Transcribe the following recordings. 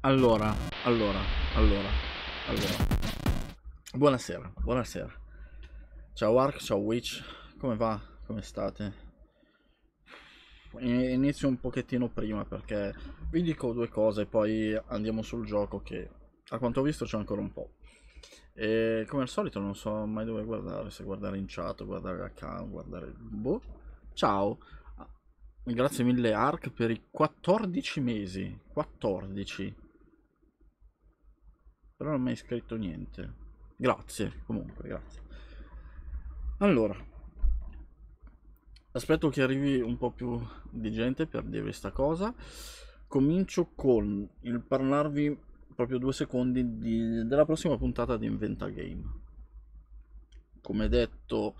Allora, allora, allora, allora. Buonasera, buonasera. Ciao Ark, ciao Witch, come va? Come state? Inizio un pochettino prima perché vi dico due cose, poi andiamo sul gioco che a quanto ho visto c'è ancora un po'. E come al solito non so mai dove guardare, se guardare in chat, guardare l'account, guardare... Boh. Ciao. Ah, grazie mille Ark per i 14 mesi. 14. Però non mi hai scritto niente. Grazie, comunque, grazie. Allora, aspetto che arrivi un po' più di gente per dirvi sta cosa. Comincio con il parlarvi proprio 2 secondi della prossima puntata di Inventa Game. Come detto,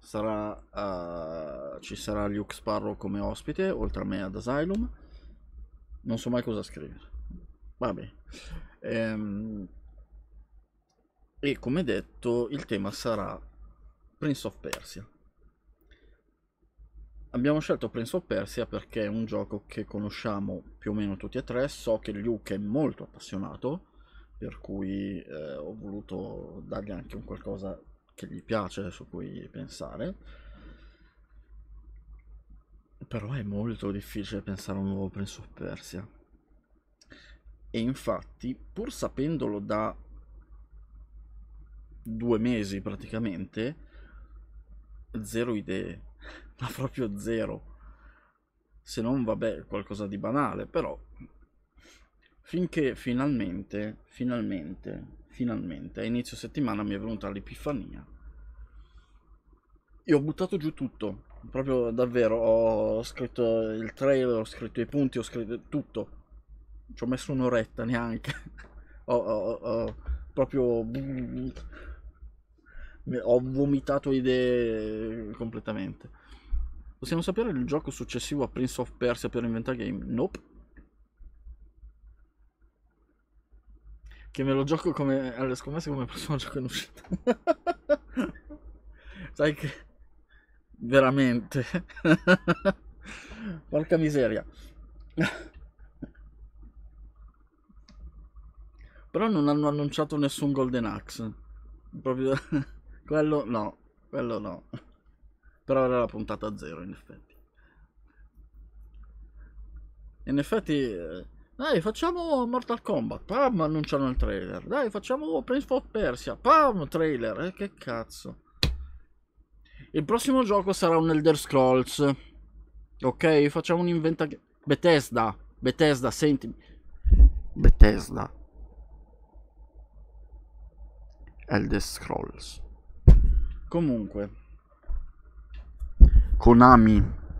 ci sarà Luke Sparrow come ospite, oltre a me ad Asylum. Non so mai cosa scrivere. Vabbè. Ehm, e come detto, il tema sarà Prince of Persia. Abbiamo scelto Prince of Persia perché è un gioco che conosciamo più o meno tutti e tre. So che Luke è molto appassionato, per cui ho voluto dargli anche un qualcosa che gli piace, su cui pensare. Però è molto difficile pensare a un nuovo Prince of Persia. E infatti, pur sapendolo da 2 mesi praticamente, zero idee, ma proprio zero. Se non, vabbè, qualcosa di banale, però finché finalmente a inizio settimana mi è venuta l'epifania e ho buttato giù tutto, proprio davvero, ho scritto il trailer, ho scritto i punti, ho scritto tutto, ci ho messo un'oretta neanche, ho proprio ho vomitato idee completamente. Possiamo sapere il gioco successivo a Prince of Persia per Inventa Game? Nope. Che me lo gioco come alle scommesse come prossimo gioco in uscita. Sai che veramente porca miseria. Però non hanno annunciato nessun Golden Axe. Proprio quello no, quello no. Però era la puntata zero in effetti. In effetti, dai, facciamo Mortal Kombat. Pam, annunciano il trailer. Dai, facciamo Prince of Persia. Pam, trailer. Che cazzo. Il prossimo gioco sarà un Elder Scrolls. Ok, facciamo un inventa... Bethesda. Bethesda, sentimi. Bethesda. Elder Scrolls. Comunque. Konami.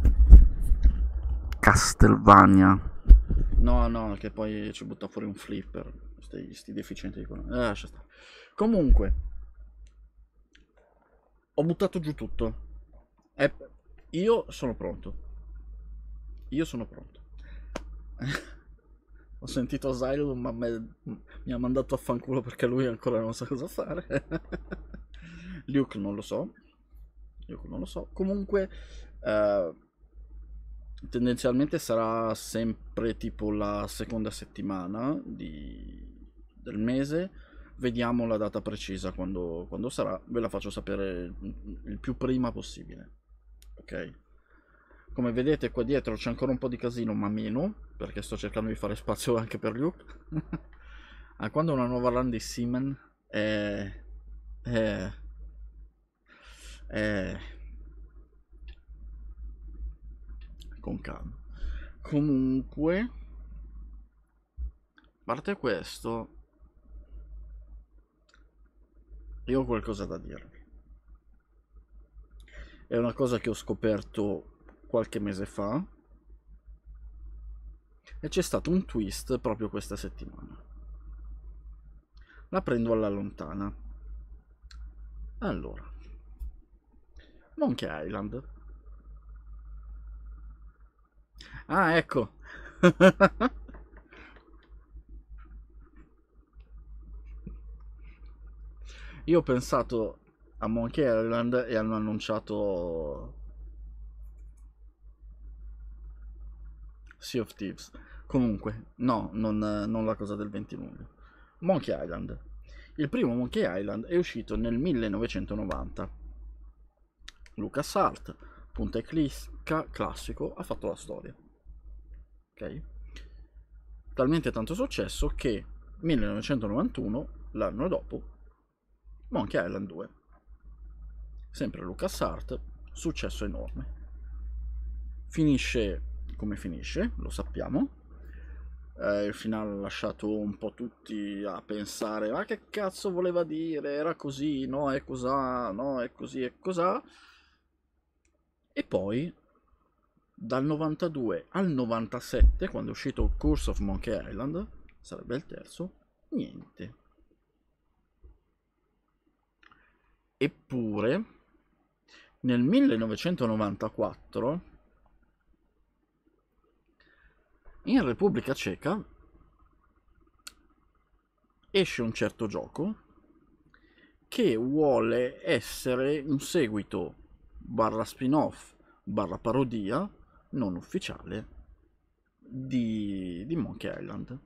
Castlevania. No, no, che poi ci butta fuori un flipper. Sti deficienti di Konami. Lascia stare. Comunque. Ho buttato giù tutto. E io sono pronto. Io sono pronto. Ho sentito Asylum, ma mi ha mandato a fanculo perché lui ancora non sa cosa fare. Luke non lo so. Luke non lo so. Comunque, eh, tendenzialmente sarà sempre tipo la seconda settimana del mese. Vediamo la data precisa quando sarà. Ve la faccio sapere il più prima possibile. Ok? Come vedete qua dietro c'è ancora un po' di casino, ma meno, perché sto cercando di fare spazio anche per Luke. Ah, quando una nuova run di Seaman è, è con calma. Comunque, a parte questo, io ho qualcosa da dirvi. È una cosa che ho scoperto qualche mese fa e c'è stato un twist proprio questa settimana. La prendo alla lontana. Allora, Monkey Island. Ah, ecco. Io ho pensato a Monkey Island e hanno annunciato Sea of Thieves. Comunque, no, non la cosa del 20 luglio. Monkey Island. Il primo Monkey Island è uscito nel 1990. LucasArts, punta e clicca classico, ha fatto la storia. Ok? Talmente tanto successo che 1991, l'anno dopo, Monkey Island 2. Sempre LucasArts, successo enorme. Finisce come finisce, lo sappiamo. Il finale ha lasciato un po' tutti a pensare: ma che cazzo voleva dire? Era così, no è cosà, no è così e cosà. E poi dal 92 al 97, quando è uscito Curse of Monkey Island, sarebbe il terzo, niente. Eppure nel 1994 in Repubblica Ceca esce un certo gioco che vuole essere un seguito barra spin-off barra parodia non ufficiale di Monkey Island.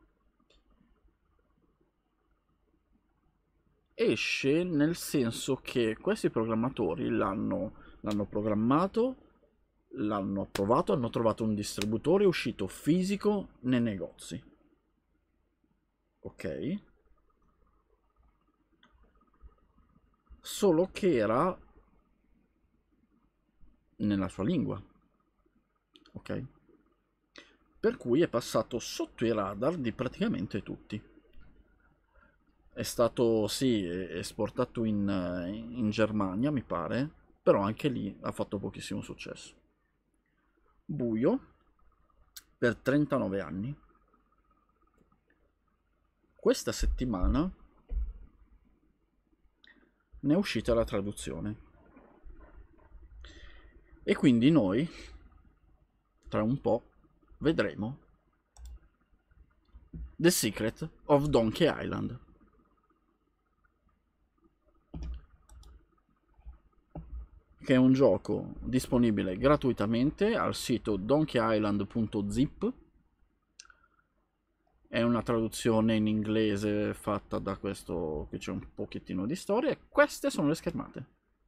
Esce nel senso che questi programmatori l'hanno programmato, l'hanno approvato, hanno trovato un distributore, è uscito fisico nei negozi. Ok? Solo che era nella sua lingua. Ok? Per cui è passato sotto i radar di praticamente tutti. È stato, sì, esportato in Germania, mi pare, però anche lì ha fatto pochissimo successo. Buio per 39 anni. Questa settimana ne è uscita la traduzione. E quindi noi, tra un po', vedremo The Secret of Donkey Island. Che è un gioco disponibile gratuitamente al sito donkeyisland.zip. È una traduzione in inglese fatta da questo, qui c'è un pochettino di storia, e queste sono le schermate.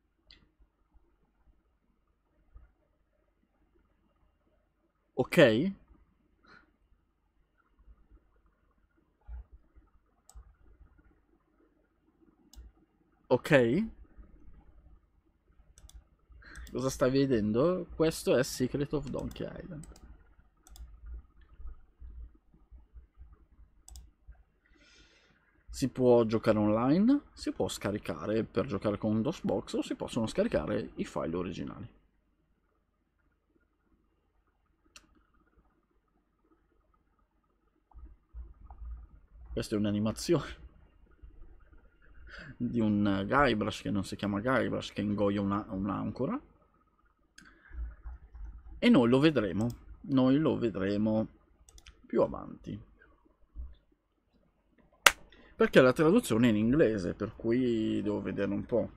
Ok? Ok? Cosa stai vedendo? Questo è Secret of Donkey Island. Si può giocare online, si può scaricare per giocare con DOSBox o si possono scaricare i file originali. Questa è un'animazione di un Guybrush che non si chiama Guybrush, che ingoia un'ancora. E noi lo vedremo più avanti. Perché la traduzione è in inglese, per cui devo vedere un po'.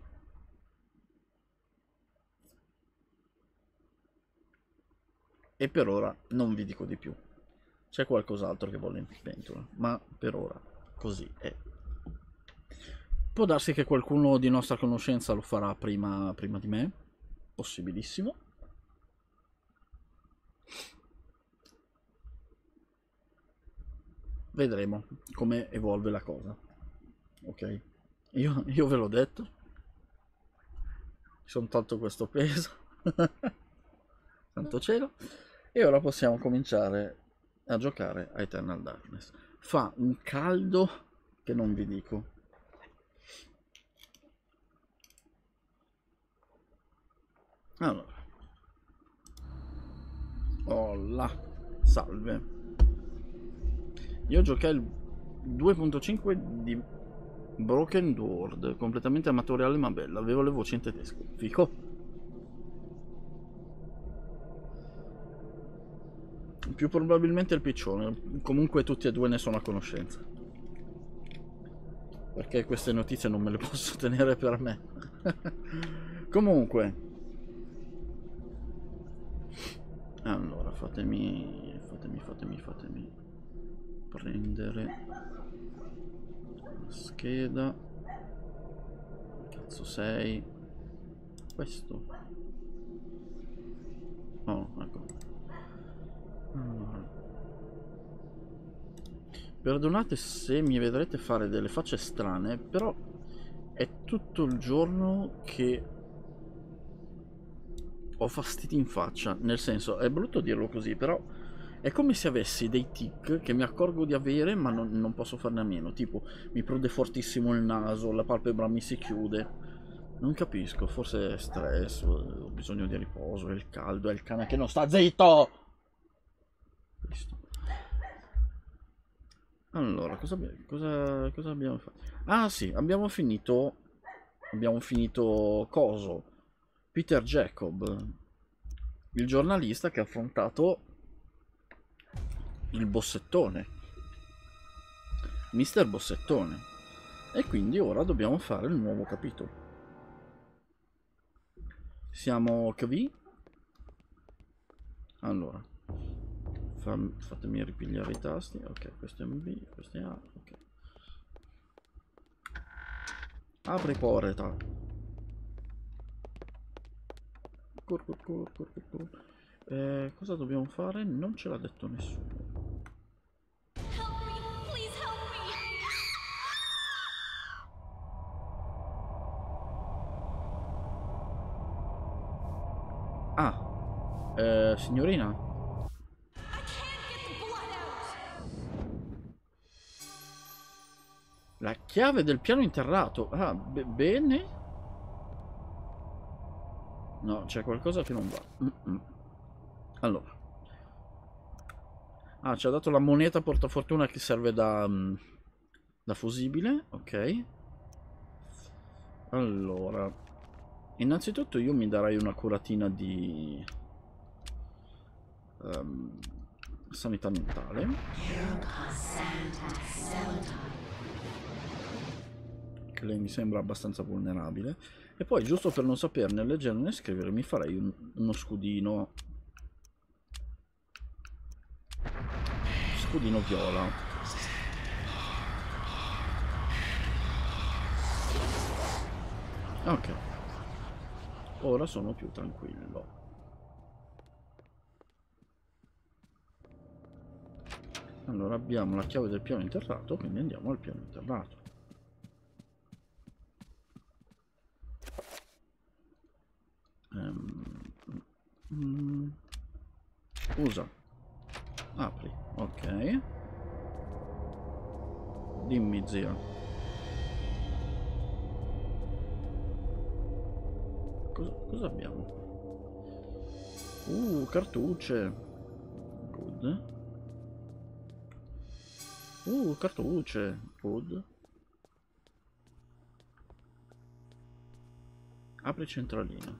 E per ora non vi dico di più. C'è qualcos'altro che voglio in pentola, ma per ora così è. Può darsi che qualcuno di nostra conoscenza lo farà prima di me, possibilissimo. Vedremo come evolve la cosa. Ok? Io ve l'ho detto. Mi sono tolto questo peso. Santo cielo. E ora possiamo cominciare a giocare a Eternal Darkness. Fa un caldo che non vi dico. Allora. Olla. Salve. Io giocai il 2.5 di Broken World, completamente amatoriale ma bella. Avevo le voci in tedesco. Fico. Più probabilmente il piccione. Comunque tutti e due ne sono a conoscenza. Perché queste notizie non me le posso tenere per me. Comunque. Allora, fatemi. prendere la scheda. Cazzo sei? Questo? Oh, ecco. Allora. Perdonate se mi vedrete fare delle facce strane, però è tutto il giorno che ho fastidi in faccia. Nel senso, è brutto dirlo così, però è come se avessi dei tic che mi accorgo di avere, ma non posso farne a meno. Tipo, mi prode fortissimo il naso, la palpebra mi si chiude. Non capisco, forse è stress, ho bisogno di riposo, è il caldo, è il cane che non sta zitto! Visto. Allora, cosa abbiamo fatto? Ah sì, abbiamo finito coso, Peter Jacob, il giornalista che ha affrontato il bossettone, Mister Bossettone, e quindi ora dobbiamo fare il nuovo capitolo. Siamo KV? Allora, fatemi ripigliare i tasti. Ok, questo è B, questo è A. Ok. Apri porta. Cosa dobbiamo fare? Non ce l'ha detto nessuno. Ah, signorina? La chiave del piano interrato. Ah, bene. No, c'è qualcosa che non va. Allora. Ah, ci ha dato la moneta portafortuna che serve da fusibile. Ok. Allora. Innanzitutto io mi darei una curatina di sanità mentale. Che lei mi sembra abbastanza vulnerabile. E poi, giusto per non saperne leggere né scrivere, mi farei uno scudino. Scudino viola. Ok. Ora sono più tranquillo. Allora abbiamo la chiave del piano interrato, quindi andiamo al piano interrato. Usa. Apri. Ok. Dimmi, zia. Cosa abbiamo? Cartucce. Good. Cartucce. Good. Apri centralina.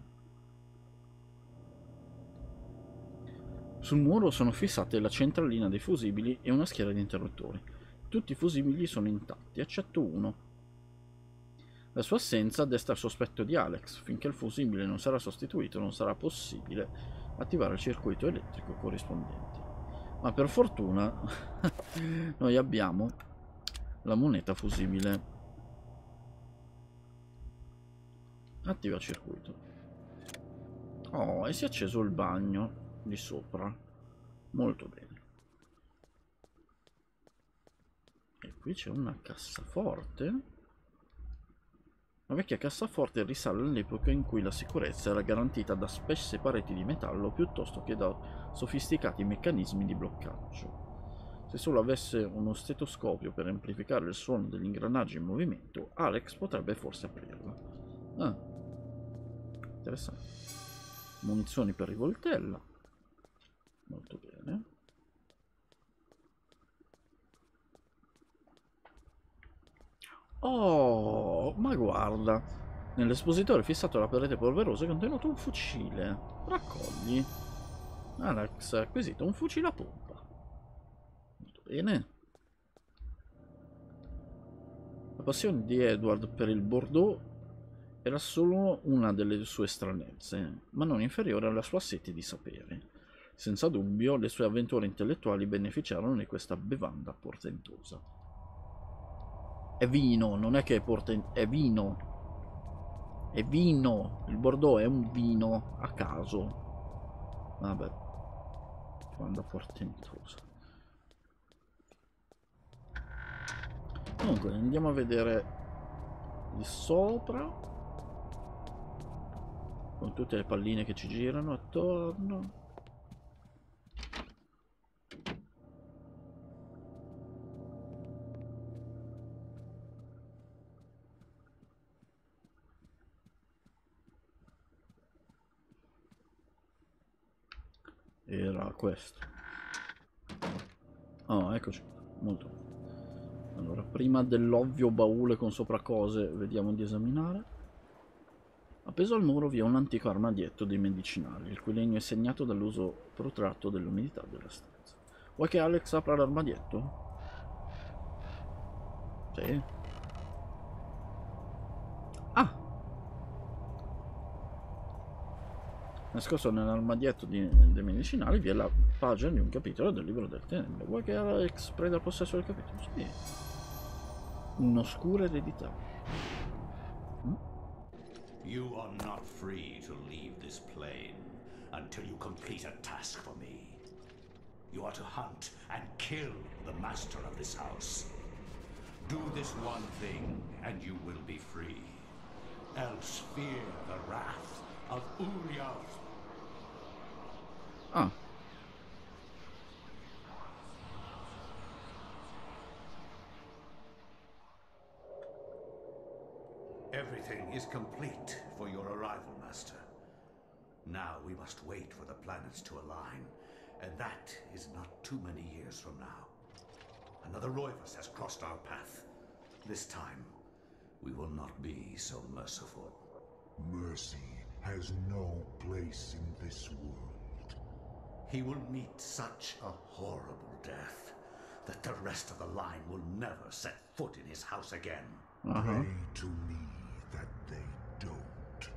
Sul muro sono fissate la centralina dei fusibili e una schiera di interruttori. Tutti i fusibili sono intatti, eccetto uno. La sua assenza desta il sospetto di Alex. Finché il fusibile non sarà sostituito, non sarà possibile attivare il circuito elettrico corrispondente. Ma per fortuna noi abbiamo la moneta fusibile. Attiva circuito. Oh, e si è acceso il bagno di sopra. Molto bene. E qui c'è una cassaforte. La vecchia cassaforte risale all'epoca in cui la sicurezza era garantita da spesse pareti di metallo piuttosto che da sofisticati meccanismi di bloccaggio. Se solo avesse uno stetoscopio per amplificare il suono degli ingranaggi in movimento, Alex potrebbe forse aprirla. Ah, interessante. Munizioni per rivoltella. Molto bene. Oh, ma guarda, nell'espositore fissato alla parete polverosa è contenuto un fucile. Raccogli. Alex ha acquisito un fucile a pompa. Molto bene. La passione di Edward per il Bordeaux era solo una delle sue stranezze, ma non inferiore alla sua sete di sapere. Senza dubbio, le sue avventure intellettuali beneficiarono di questa bevanda portentosa. È vino, non è che è portentoso, è vino. È vino. Il Bordeaux è un vino a caso. Vabbè. Bevanda portentosa. Comunque, andiamo a vedere di sopra. Con tutte le palline che ci girano attorno. Era questo. Oh, eccoci. Molto bene. Allora, prima dell'ovvio baule con sopra cose, vediamo di esaminare. Appeso al muro vi è un antico armadietto dei medicinali, il cui legno è segnato dall'uso protratto dell'umidità della stanza. Vuoi che Alex apra l'armadietto? Sì. Ah! Nascosto nell'armadietto dei medicinali vi è la pagina di un capitolo del libro del Tenebre. Vuoi che Alex prenda possesso del capitolo? Sì. Un'oscura eredità. You are not free to leave this plane until you complete a task for me. You are to hunt and kill the master of this house. Do this one thing and you will be free. Else fear the wrath of Ulyaoth. Ah. Everything is complete for your arrival, Master. Now we must wait for the planets to align, and that is not too many years from now. Another Roivus has crossed our path. This time, we will not be so merciful. Mercy has no place in this world. He will meet such a horrible death that the rest of the line will never set foot in his house again. Pray to me that they don't.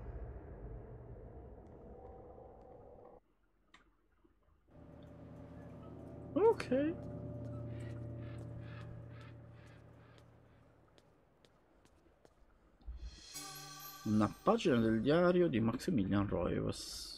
Ok. Una pagina del diario di Maximilian Roivas.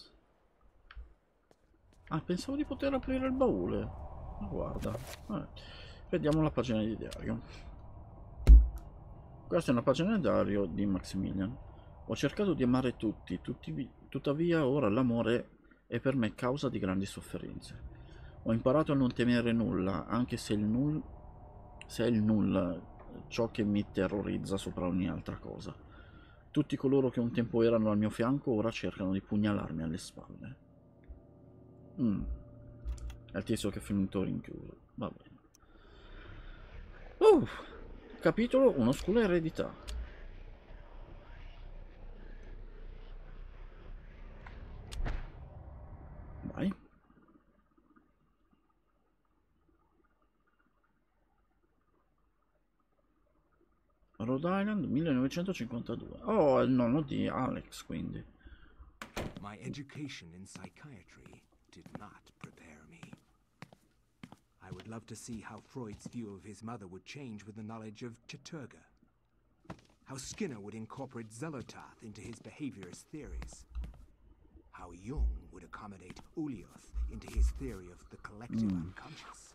Ah, pensavo di poter aprire il baule. Ma guarda. Vediamo la pagina di diario. Questa è una pagina del diario di Maximilian. Ho cercato di amare tutti, tuttavia ora l'amore è per me causa di grandi sofferenze. Ho imparato a non temere nulla, anche se è il nulla ciò che mi terrorizza sopra ogni altra cosa. Tutti coloro che un tempo erano al mio fianco ora cercano di pugnalarmi alle spalle. È il tizio che è finito rinchiuso. Va bene. Capitolo un'oscura eredità. Vai. Rhode Island 1952. Oh, è il nonno di Alex, quindi. My education in psychiatry did not prepare me. I would love to see how Freud's view of his mother would change with the knowledge of Chattur'gha. How Skinner would incorporate Xelotard into his behaviorist theories. How Jung would accommodate Ulyaoth into his theory of the collective unconscious.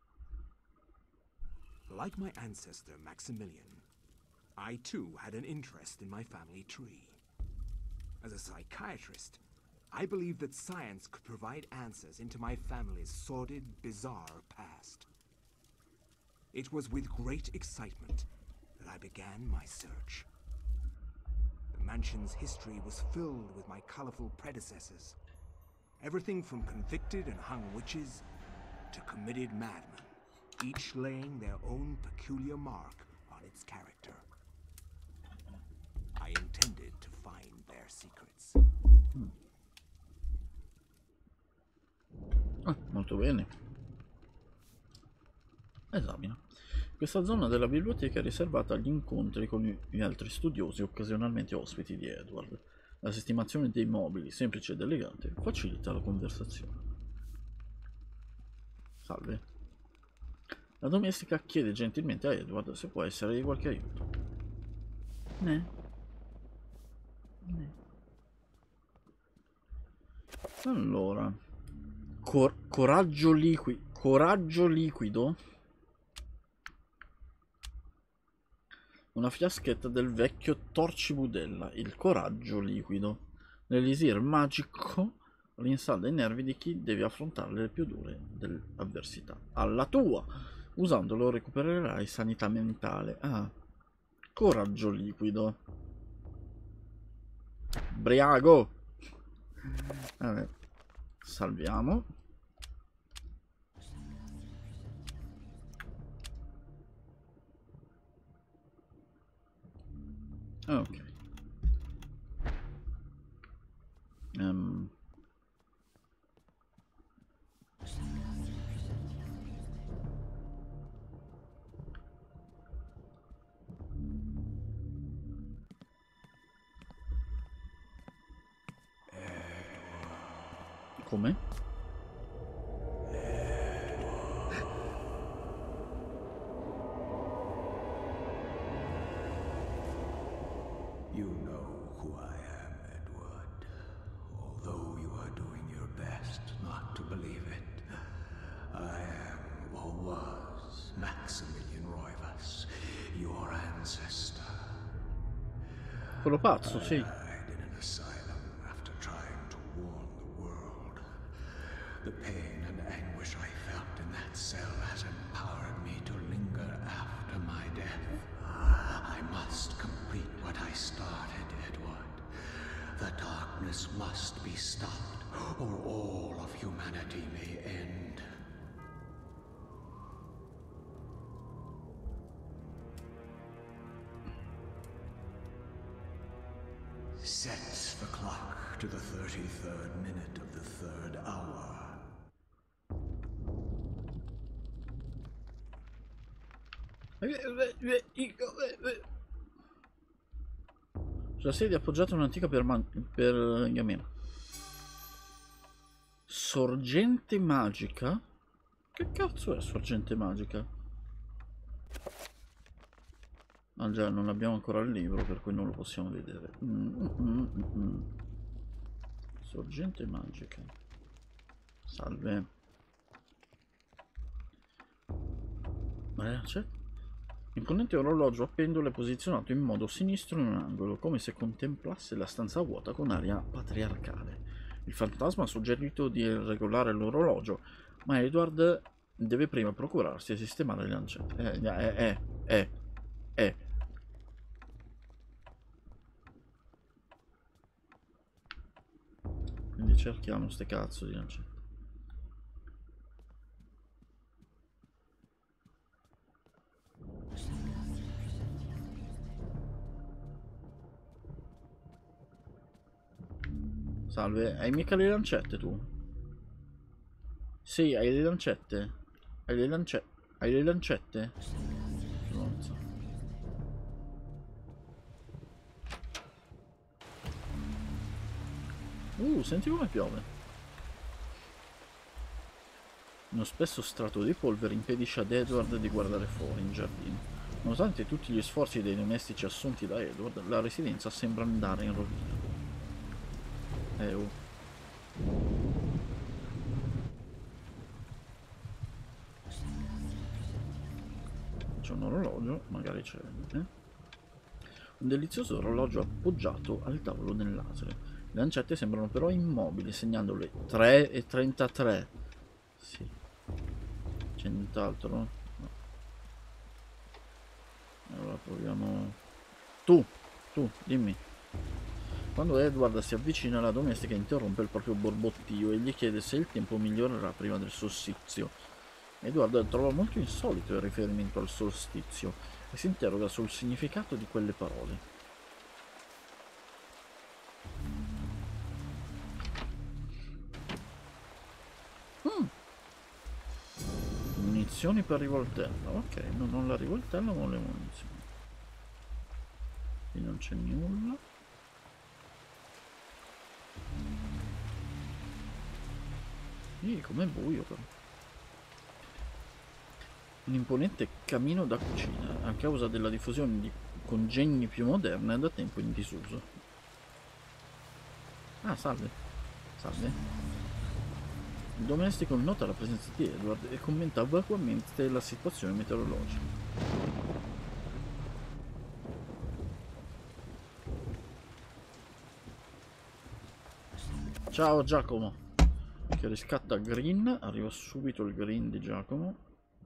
Like my ancestor Maximilian, I too had an interest in my family tree. As a psychiatrist, I believed that science could provide answers into my family's sordid, bizarre past. It was with great excitement that I began my search. The mansion's history was filled with my colorful predecessors. Everything from convicted and hung witches to committed madmen, each laying their own peculiar mark on its character. I intended to find their secrets. Molto bene. Esamina. Questa zona della biblioteca è riservata agli incontri con gli altri studiosi, occasionalmente ospiti di Edward. La sistemazione dei mobili, semplice ed elegante, facilita la conversazione. Salve. La domestica chiede gentilmente a Edward se può essere di qualche aiuto. Ne. Allora. Coraggio liquido? Una fiaschetta del vecchio torcibudella, il coraggio liquido. L'elisir magico rinsalda i nervi di chi deve affrontare le più dure dell'avversità. Alla tua! Usandolo recupererai sanità mentale. Ah, coraggio liquido. Briago! Vabbè. Salviamo. Ok. Come? You know who I am, Edward. Although you are doing your best not to believe it, I am, or was, Maximilian Roivas, your ancestor. Quello pazzo, sì. I died in an asylum after trying to warn the world. The pain and anguish I felt in that cell has empowered me to linger after my death. I must complete what I started, Edward. The darkness must be stopped, or all of humanity may end. Sets the clock to the 33rd minute of the 3rd hour. Sulla sedia appoggiata un'antica pergamena. Sorgente magica? Che cazzo è sorgente magica? Ah già, non abbiamo ancora il libro, per cui non lo possiamo vedere. Sorgente magica. Salve. Ma c'è? Imponente orologio a pendolo è posizionato in modo sinistro in un angolo, come se contemplasse la stanza vuota con aria patriarcale. Il fantasma ha suggerito di regolare l'orologio, ma Edward deve prima procurarsi e sistemare le lancette. Quindi cerchiamo ste cazzo di lancette. Salve, hai mica le lancette tu? Sì, hai le lancette? Hai le lancette? Hai le lancette? Stronzo. Senti come piove. Uno spesso strato di polvere impedisce ad Edward di guardare fuori in giardino. Nonostante tutti gli sforzi dei domestici assunti da Edward, la residenza sembra andare in rovina. C'è un orologio, magari c'è. Un delizioso orologio appoggiato al tavolo nell'asile. Le lancette sembrano però immobili, segnando le 3:33. Sì. C'è nient'altro? No. Allora proviamo. Tu, dimmi. Quando Edward si avvicina, la domestica interrompe il proprio borbottio e gli chiede se il tempo migliorerà prima del solstizio. Edward trova molto insolito il riferimento al solstizio e si interroga sul significato di quelle parole. Munizioni per rivoltella. Ok, non la rivoltella ma le munizioni. Qui non c'è nulla. Com'è buio però. un imponente camino da cucina, a causa della diffusione di congegni più moderne da tempo in disuso. Ah, salve. Salve. Il domestico nota la presenza di Edward e commenta vacuamente la situazione meteorologica. Ciao Giacomo, che riscatta Green. Arriva subito il Green di Giacomo.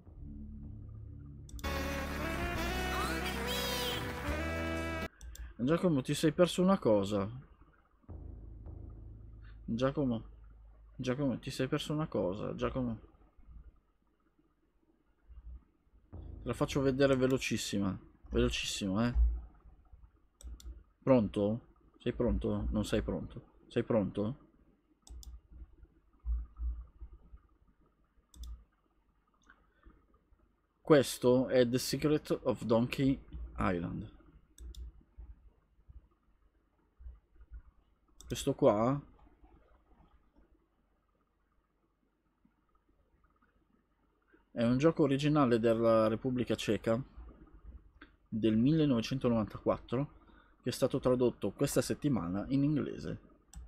Giacomo, ti sei perso una cosa. Giacomo, ti sei perso una cosa. Giacomo, te la faccio vedere velocissima. Velocissimo, eh. Pronto? Sei pronto? Non sei pronto? Sei pronto? Questo è The Secret of Donkey Island. Questo qua è un gioco originale della Repubblica Ceca del 1994 che è stato tradotto questa settimana in inglese.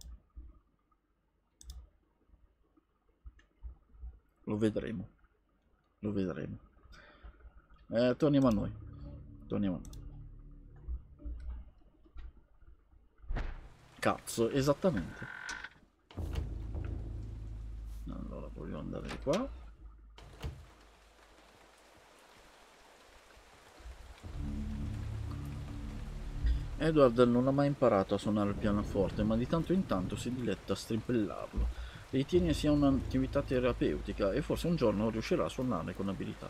Lo vedremo. Lo vedremo. Torniamo a noi. Torniamo a noi. Cazzo, esattamente. Allora, voglio andare di qua. Edward non ha mai imparato a suonare il pianoforte, ma di tanto in tanto si diletta a strimpellarlo. Ritiene sia un'attività terapeutica e forse un giorno riuscirà a suonare con abilità.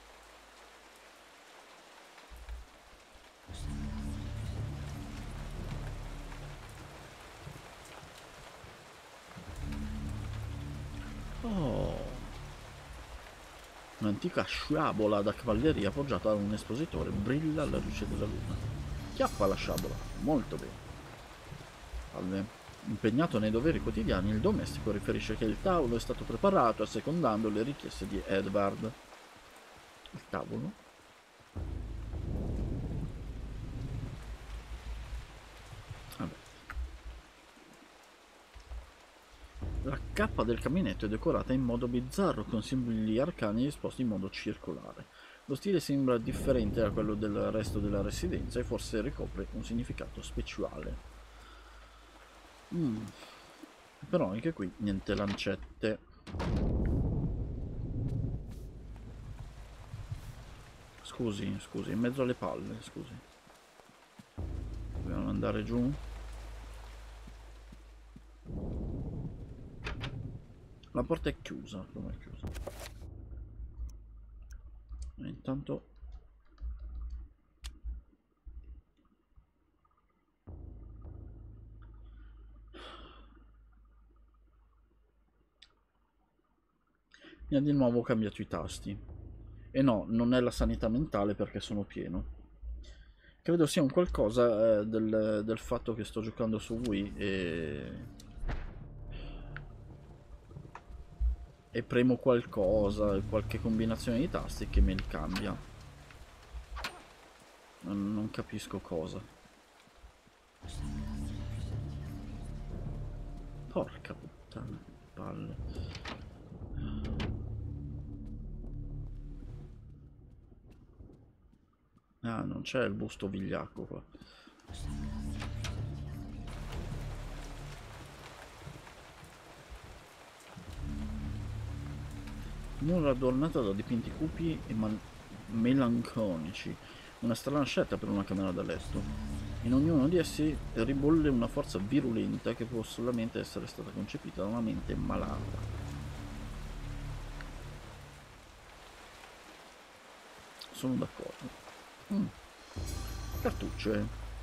Oh, un'antica sciabola da cavalleria appoggiata a un espositore brilla alla luce della luna. Chiappa la sciabola, molto bene. Salve. Impegnato nei doveri quotidiani, il domestico riferisce che il tavolo è stato preparato assecondando le richieste di Edward. Il tavolo? Vabbè. La cappa del caminetto è decorata in modo bizzarro, con simboli arcani esposti in modo circolare. Lo stile sembra differente da quello del resto della residenza e forse ricopre un significato speciale. Però anche qui niente lancette. Scusi, in mezzo alle palle, scusi. Dobbiamo andare giù. La porta è chiusa, come è chiusa? E intanto mi ha di nuovo cambiato i tasti. E no, non è la sanità mentale perché sono pieno. Credo sia un qualcosa del fatto che sto giocando su Wii e premo qualcosa, qualche combinazione di tasti che me li cambia. Non capisco cosa. Porca puttana, palle. Ah, non c'è il busto vigliacco qua. Muro adornato da dipinti cupi e melanconici. Una strana scelta per una camera da letto. In ognuno di essi ribolle una forza virulenta che può solamente essere stata concepita da una mente malata. Sono d'accordo. Cartucce.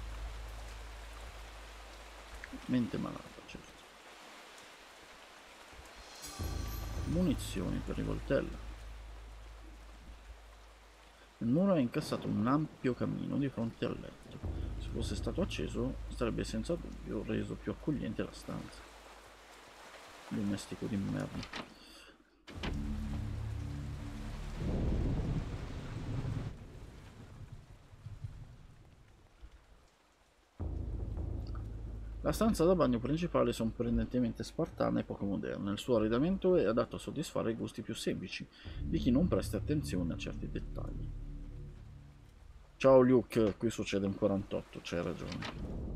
Mente malata, certo. Munizioni per rivoltella. Il muro ha incassato un ampio camino di fronte al letto. Se fosse stato acceso, sarebbe senza dubbio reso più accogliente la stanza. Domestico di merda. La stanza da bagno principale è sorprendentemente spartana e poco moderna. Il suo arredamento è adatto a soddisfare i gusti più semplici di chi non presta attenzione a certi dettagli. Ciao Luke, qui succede un 48, c'hai ragione.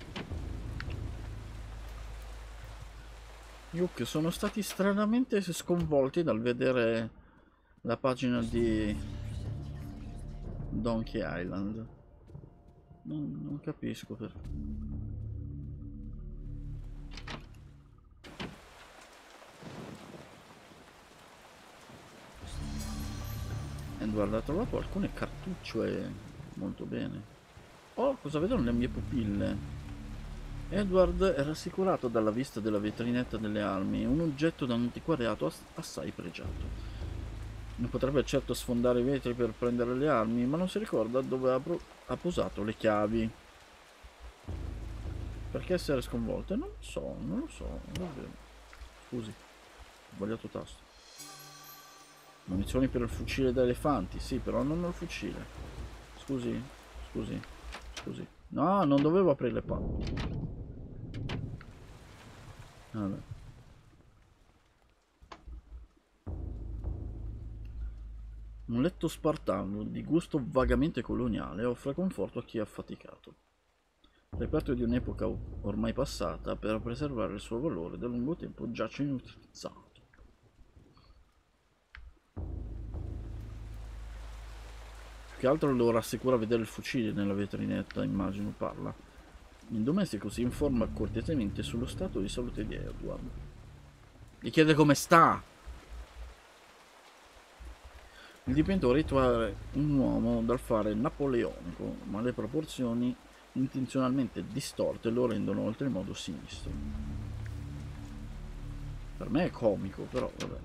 Luke, sono stati stranamente sconvolti dal vedere la pagina di Donkey Island. Non capisco perché. Edward ha trovato alcune cartucce molto bene. Oh, cosa vedono le mie pupille? Edward è rassicurato dalla vista della vetrinetta delle armi, un oggetto da antiquariato assai pregiato. Non potrebbe certo sfondare i vetri per prendere le armi, ma non si ricorda dove ha posato le chiavi. Perché essere sconvolte? Non lo so, davvero. Scusi, ho sbagliato tasto. Munizioni per il fucile da elefanti, sì, però non ho il fucile. Scusi. No, non dovevo aprire le palle. Vabbè. Un letto spartano di gusto vagamente coloniale offre conforto a chi è affaticato. Reperto di un'epoca ormai passata, per preservare il suo valore da lungo tempo giace inutilizzato. Più che altro lo rassicura vedere il fucile nella vetrinetta, immagino parla. Il domestico si informa cortesemente sullo stato di salute di Edward. Gli chiede come sta. Il dipintore rituale un uomo dal fare napoleonico, ma le proporzioni intenzionalmente distorte lo rendono oltremodo sinistro. Per me è comico, però vabbè.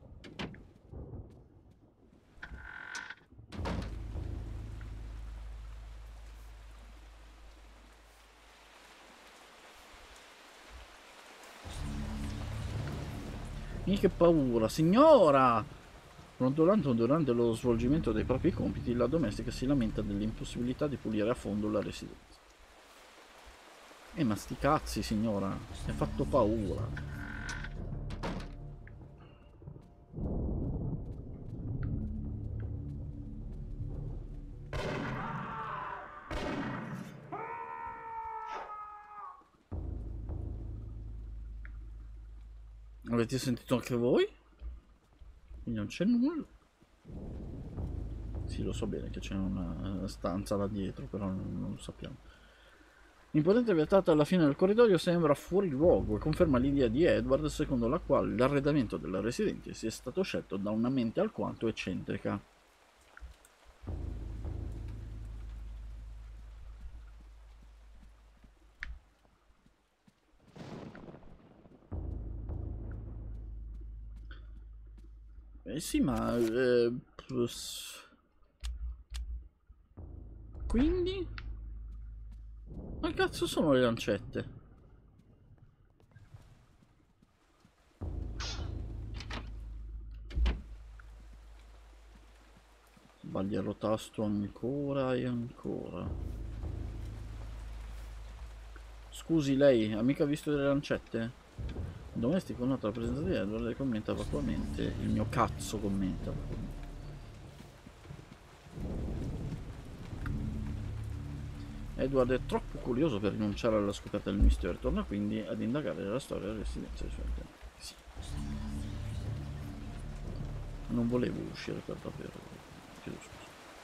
Che paura, signora! Brontolando durante lo svolgimento dei propri compiti, la domestica si lamenta dell'impossibilità di pulire a fondo la residenza. Ma sti cazzi, signora, mi ha fatto paura. Avete sentito anche voi? Quindi non c'è nulla. Sì, lo so bene che c'è una stanza là dietro, però non lo sappiamo. L'imponente vietata alla fine del corridoio sembra fuori luogo e conferma l'idea di Edward secondo la quale l'arredamento della residenza sia stato scelto da una mente alquanto eccentrica. Sì, ma... quindi? Ma che cazzo sono le lancette? Sbaglierò tasto ancora e ancora. Scusi, lei ha mica visto delle lancette? Il domestico nota la presenza di Edward e commenta vacuamente. Il mio cazzo commenta. Edward è troppo curioso per rinunciare alla scoperta del mistero e torna quindi ad indagare la storia della residenza dei suoi antenati. Sì. Non volevo uscire per davvero. Chiedo scusa.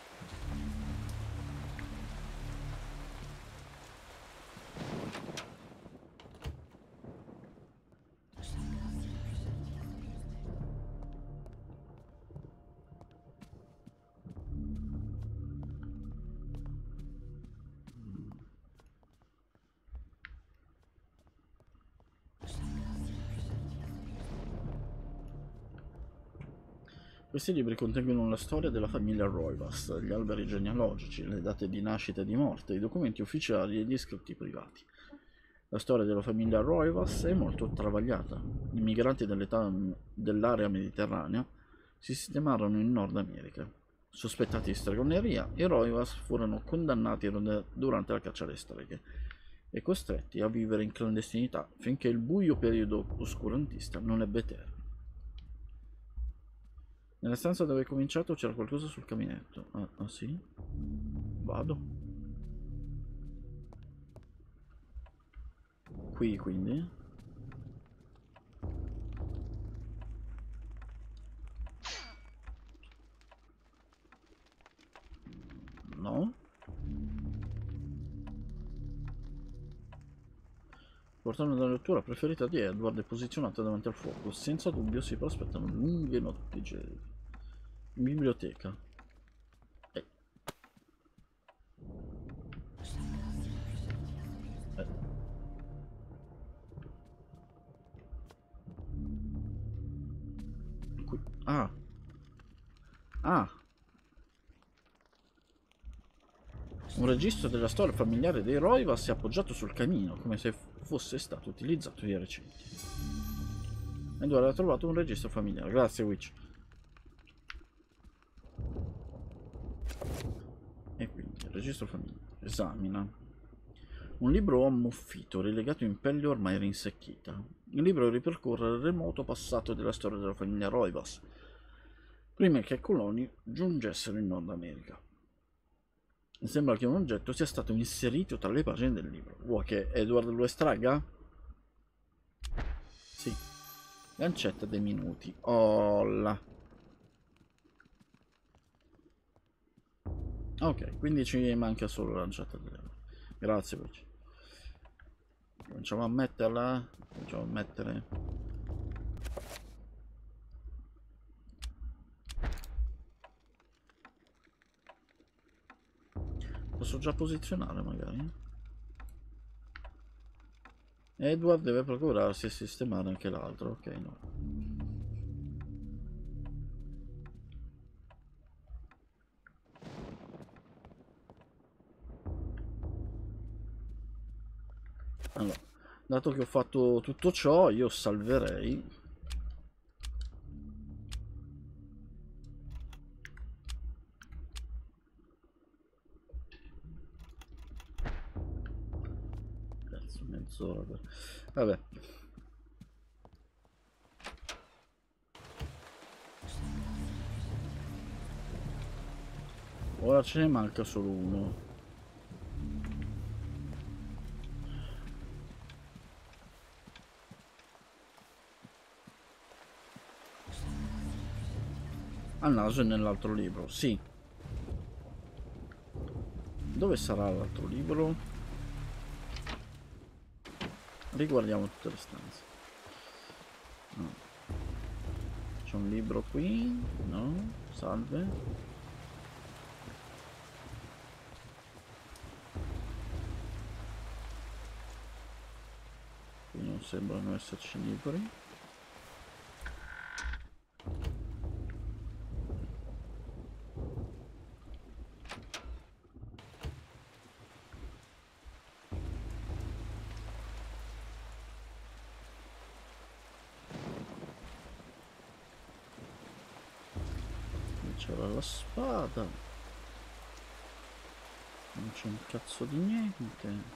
Questi libri contengono la storia della famiglia Roivas, gli alberi genealogici, le date di nascita e di morte, i documenti ufficiali e gli scritti privati. La storia della famiglia Roivas è molto travagliata. I migranti dell'area mediterranea si sistemarono in Nord America. Sospettati di stregoneria, i Roivas furono condannati durante la caccia alle streghe. e costretti a vivere in clandestinità finché il buio periodo oscurantista non ebbe termine. Nella stanza dove hai cominciato c'era qualcosa sul caminetto. Ah sì? Vado. Qui quindi? No? Il portone della lettura preferita di Edward è posizionato davanti al fuoco. Senza dubbio si prospettano lunghe notti gelide. In biblioteca. Eh. Qui. Ah. Ah. Un registro della storia familiare dei Roivas è appoggiato sul camino, come se fosse stato utilizzato di recente. Edward ha trovato un registro familiare. Grazie, Witch. E quindi, il registro familiare. Esamina. Un libro ammuffito, rilegato in pelle ormai rinsecchita. Il libro ripercorre il remoto passato della storia della famiglia Roivas, prima che i coloni giungessero in Nord America. Sembra che un oggetto sia stato inserito tra le pagine del libro. Vuoi che Edward lo estragga? Sì. Lancetta dei minuti. Olla. Ok, quindi ci manca solo la lancetta delle minuti. Grazie, Luigi. Cominciamo a metterla. Cominciamo a mettere. Posso già posizionare magari? Edward deve procurarsi e sistemare anche l'altro. Ok, no. Allora, dato che ho fatto tutto ciò, io salverei. Cazzo, mezz'ora per... Vabbè. Ora ce ne manca solo uno. Al naso e nell'altro libro, sì. Dove sarà l'altro libro? Riguardiamo tutte le stanze. No. C'è un libro qui? No? Salve. Qui non sembrano esserci libri. C'era la spada, non c'è un cazzo di niente.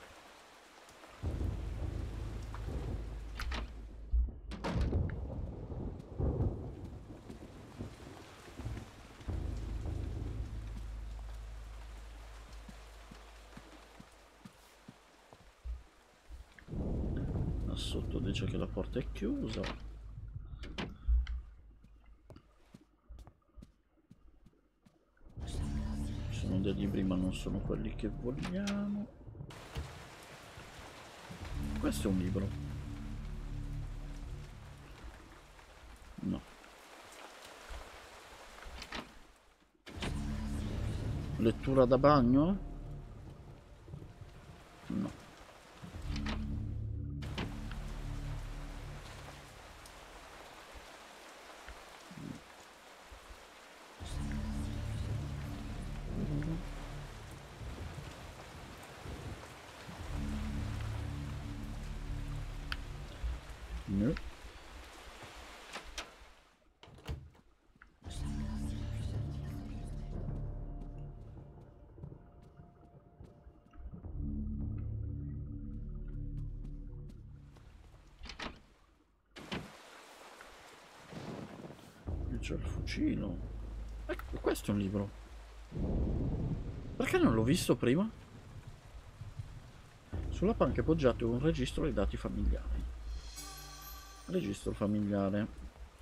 Là sotto dice che la porta è chiusa. Sono dei libri ma non sono quelli che vogliamo. Questo è un libro. No. Lettura da bagno? No. No. C'è il fucino. Ecco, questo è un libro. Perché non l'ho visto prima? Sulla panca è poggiato un registro dei dati familiari. Registro familiare.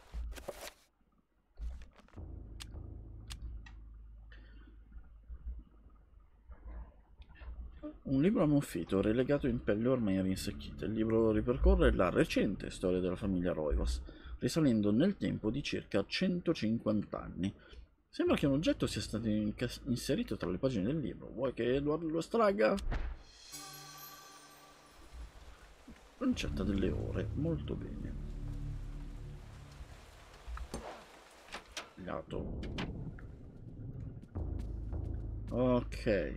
Un libro ammuffito, relegato in pelle ormai rinsecchita. Il libro ripercorre la recente storia della famiglia Roivas, risalendo nel tempo di circa 150 anni. Sembra che un oggetto sia stato inserito tra le pagine del libro. Vuoi che Edward lo estragga? Lancetta delle ore, molto bene. Lato. Ok.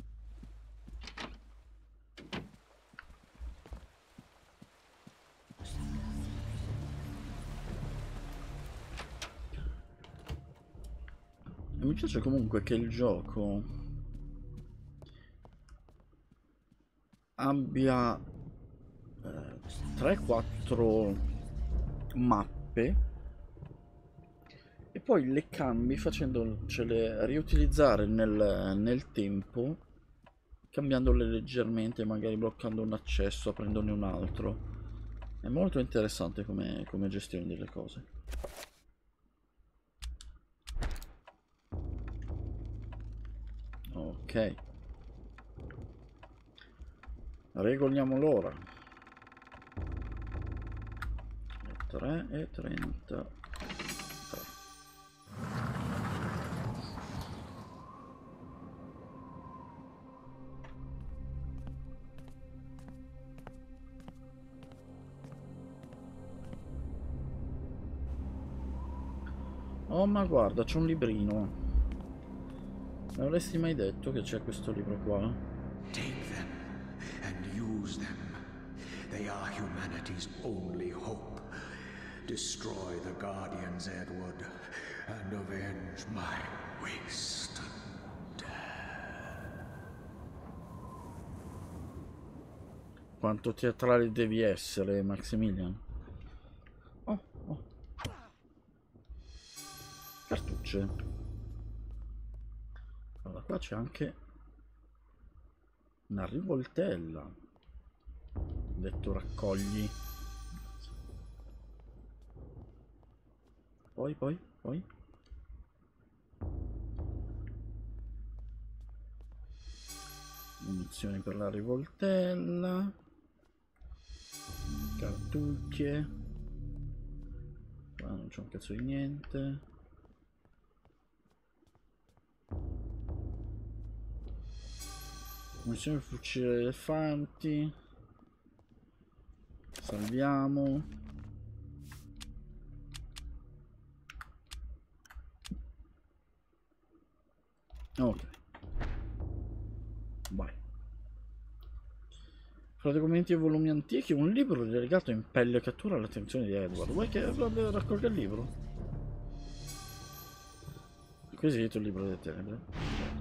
E mi piace comunque che il gioco abbia 3-4 mappe e poi le cambi facendocele riutilizzare nel tempo, cambiandole leggermente, magari bloccando un accesso, aprendone un altro. È molto interessante come gestione delle cose. Ok, regoliamo l'ora. 3:33. Oh, ma guarda, c'è un librino. Non avresti mai detto che c'è questo libro qua? Take them and use them. They are humanity's only hope. Destroy the Guardians, Edward, and avenge my wasted death. Quanto teatrale devi essere, Maximilian? Oh. Cartucce. Allora, qua c'è anche una rivoltella. Detto raccogli. Poi. Munizioni per la rivoltella. Cartucce. Qua non c'è un cazzo di niente. Munizioni per fucile elefanti. Salviamo. Ok. Vai. Fra documenti e volumi antichi, un libro relegato in pelle cattura l'attenzione di Edward. Vuoi che raccolga il libro? Acquisito il libro delle tenebre.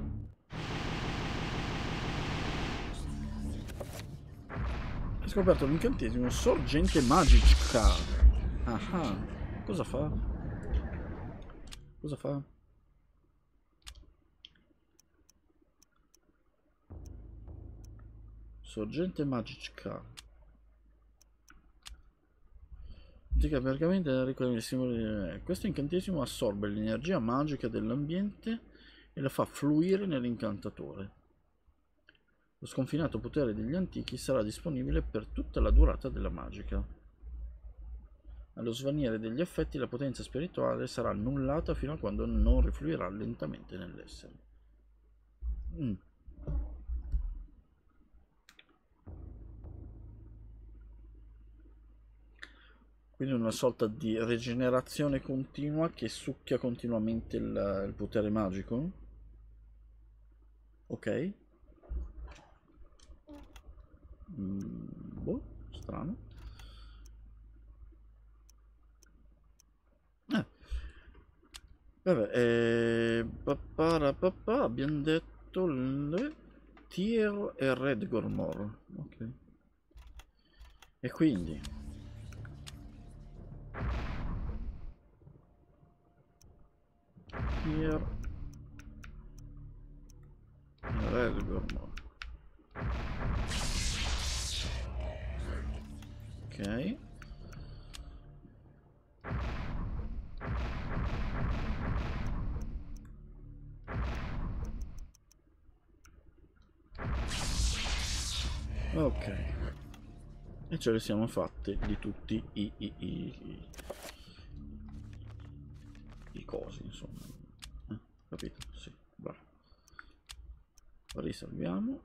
Hai scoperto l'incantesimo sorgente magica. Ah, cosa fa? Cosa fa? Sorgente magica. Antica pergamenta ricca di simboli. Questo incantesimo assorbe l'energia magica dell'ambiente e la fa fluire nell'incantatore. Lo sconfinato potere degli antichi sarà disponibile per tutta la durata della magica. Allo svanire degli effetti la potenza spirituale sarà annullata fino a quando non rifluirà lentamente nell'essere. Quindi una sorta di rigenerazione continua che succhia continuamente il potere magico. Ok. Boh, strano. Vabbè, abbiamo detto Tyr e Redgormor. Ok. E quindi fermo. Ok. Ok. E ce le siamo fatte di tutti i cosi, insomma. Capito? Sì, bravo. Risalviamo.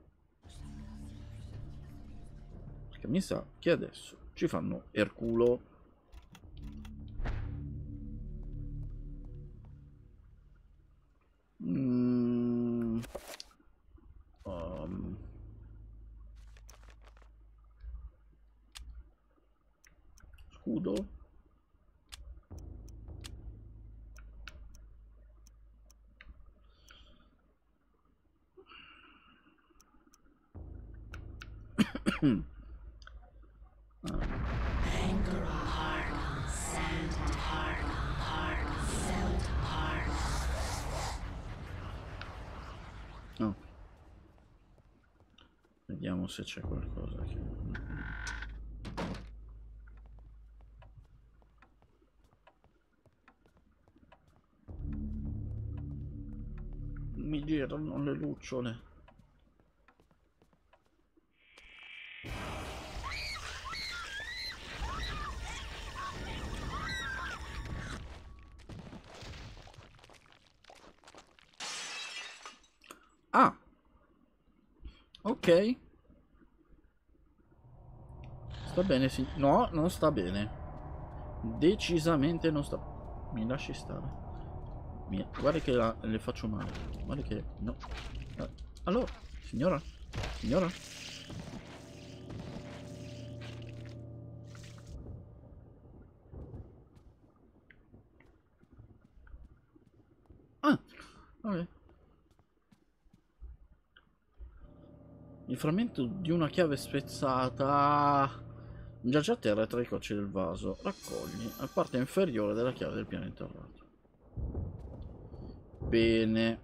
Perché mi sa che adesso ci fanno Erculo. Scudo. No. Vediamo se c'è qualcosa che... Mi girano le lucciole. Ah, ok. Sta bene, sì. No, non sta bene. Decisamente non sta... Mi lasci stare. Guarda che le faccio male. Guarda che... No. Allora, signora? Signora? Ah, vabbè. Il frammento di una chiave spezzata giace a terra tra i cocci del vaso. Raccogli la parte inferiore della chiave del piano interrato. Bene.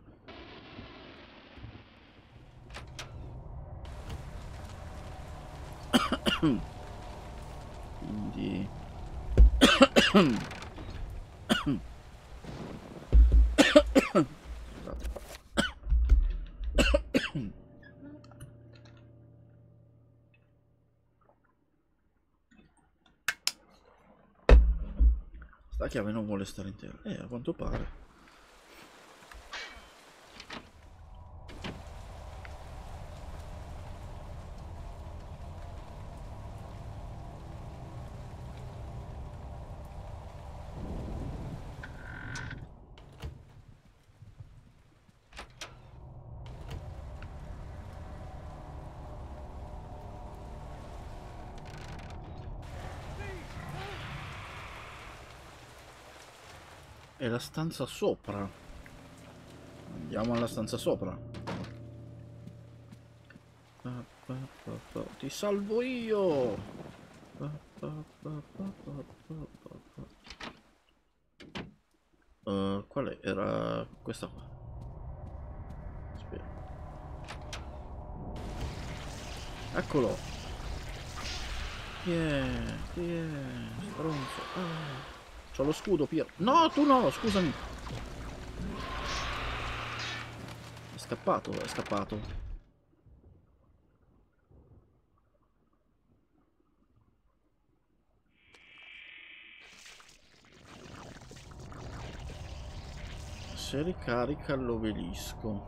Quindi... La chiave non vuole stare intera. A quanto pare. È la stanza sopra. Andiamo alla stanza sopra. Ti salvo io. Qual è? Era questa qua. Aspetta. Eccolo. Stronzo. C'ho lo scudo, Pier. No, tu no, scusami. È scappato, è scappato. Se ricarica l'obelisco.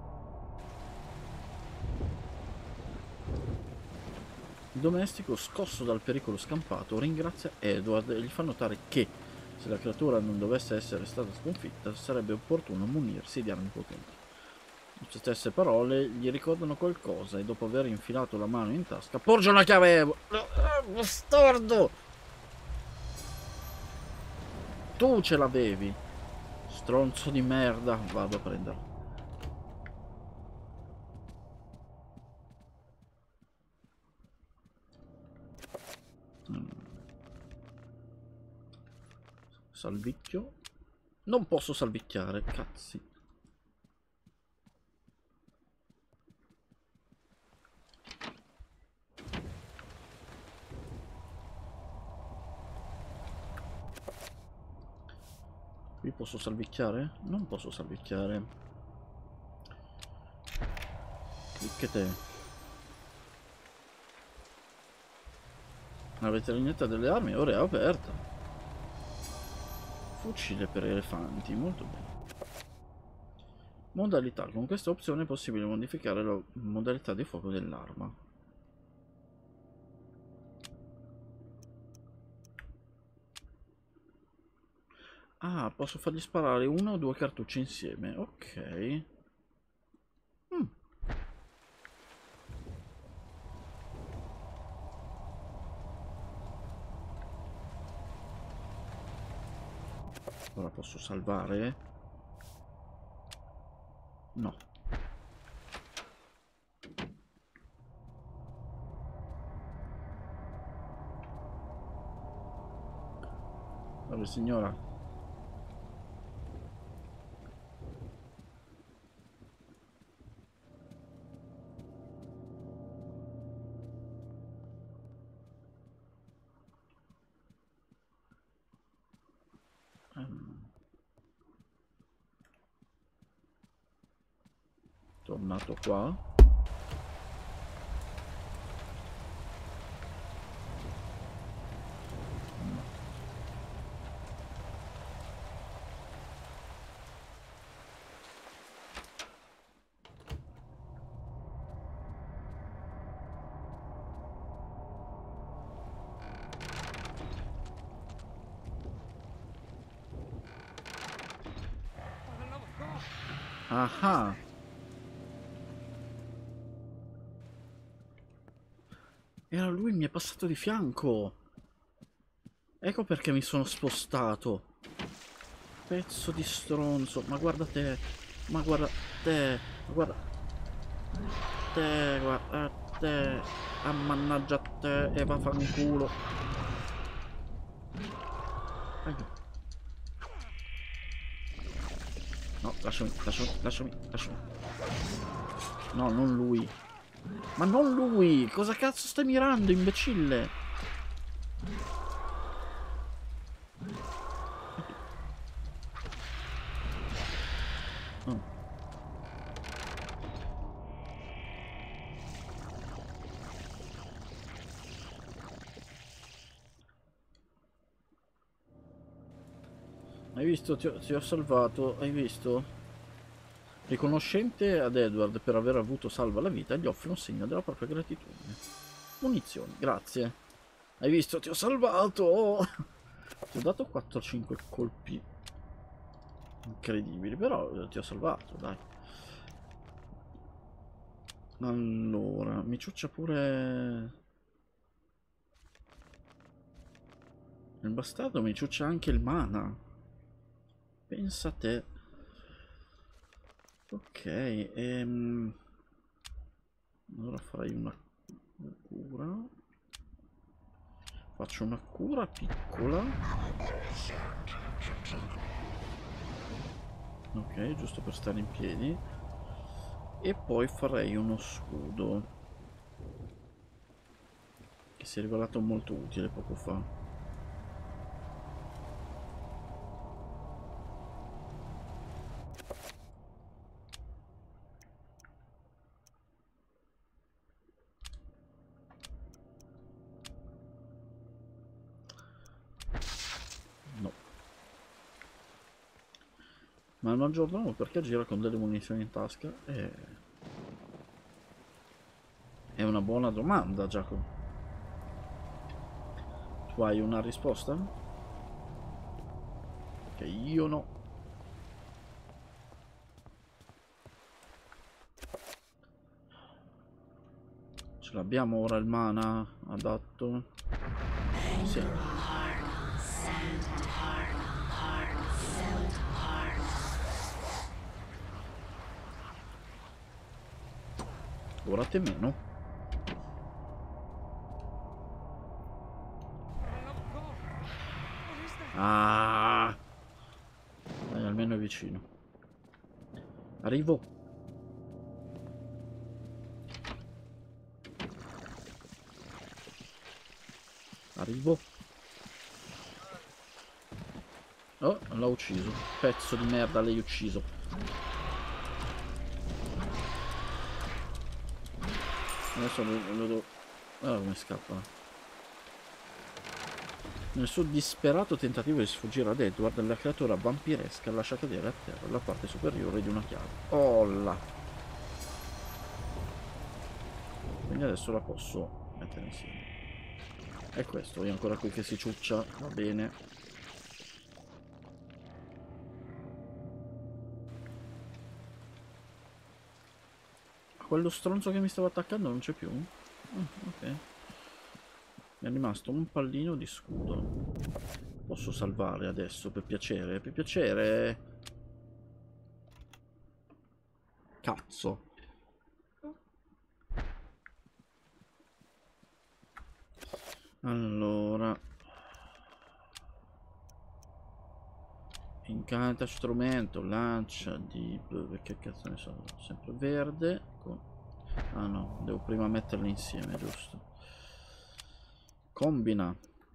Il domestico, scosso dal pericolo scampato, ringrazia Edward e gli fa notare che, se la creatura non dovesse essere stata sconfitta, sarebbe opportuno munirsi di armi potenti. Le sue stesse parole gli ricordano qualcosa e dopo aver infilato la mano in tasca, porge una chiave. Bastardo! Tu ce l'avevi, stronzo di merda. Vado a prenderla. Salvicchio. Non posso salvicchiare, cazzi. Qui posso salvicchiare? Non posso salvicchiare. Clicchete. La veterinetta delle armi ora è aperta. Fucile per elefanti, molto bene. Modalità. Con questa opzione è possibile modificare la modalità di fuoco dell'arma. Ah, posso fargli sparare una o due cartucce insieme. Ok. Ora posso salvare? No. Vabbè, signora. Tornato qua. Ah. Era lui, mi è passato di fianco. Ecco perché mi sono spostato. Pezzo di stronzo. Ma guarda te. Ma guarda te. Ma guarda te. Guarda te. Ammannaggia te. E vaffanculo. No, lasciami. No, non lui. Ma non lui! Cosa cazzo stai mirando, imbecille? Oh. Hai visto? Ti ho salvato, hai visto? Riconoscente ad Edward per aver avuto salva la vita, gli offre un segno della propria gratitudine. Munizioni, grazie. Hai visto? Ti ho salvato! Ti ho dato 4-5 colpi incredibili, però ti ho salvato, dai. Allora, mi ciuccia pure... Il bastardo mi ciuccia anche il mana. Pensa a te. Ok, allora farei una cura. Faccio una cura piccola. Ok, giusto per stare in piedi. E poi farei uno scudo, che si è rivelato molto utile poco fa. No. Ma il maggiordomo perché gira con delle munizioni in tasca? È una buona domanda, Giacomo. Tu hai una risposta? Che io no. Ce l'abbiamo ora il mana adatto? Sì. Ora te meno. Ah, dai, almeno è vicino. Arrivo. Arrivo. Oh, l'ha ucciso. Pezzo di merda, l'hai ucciso. Adesso lo devo... Ah, come scappa. Nel suo disperato tentativo di sfuggire ad Edward, la creatura vampiresca lascia cadere a terra la parte superiore di una chiave. Oh là! Quindi adesso la posso mettere insieme. E questo, è ancora qui che si ciuccia, va bene. Quello stronzo che mi stava attaccando non c'è più? Ok. Mi è rimasto un pallino di scudo. Posso salvare adesso, per piacere, per piacere. Cazzo. Allora. Incanta strumento, lancia di... Che cazzo ne so, sempre verde. Ah no, devo prima metterli insieme, giusto. Combina.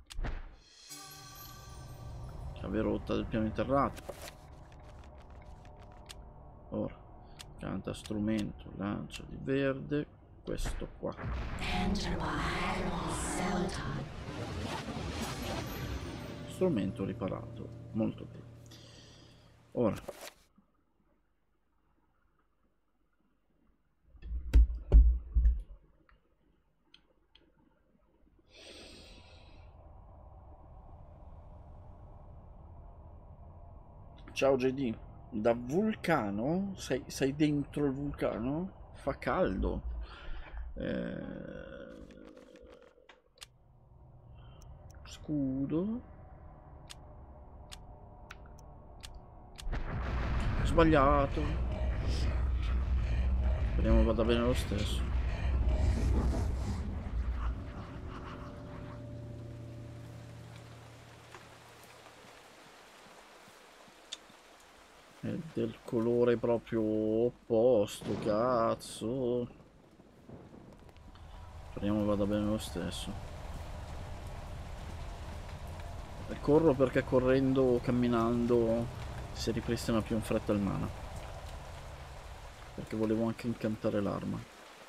Chiave rotta del piano interrato. Ora. Canta strumento, lancia di verde. Questo qua. Strumento riparato. Molto bene. Ora. Ciao JD. Da vulcano? Sei dentro il vulcano? Fa caldo. Scudo. Sbagliato. Speriamo vada bene lo stesso. È del colore proprio opposto, cazzo. Speriamo vada bene lo stesso. E corro perché correndo o camminando si ripristina più in fretta il mana. Perché volevo anche incantare l'arma.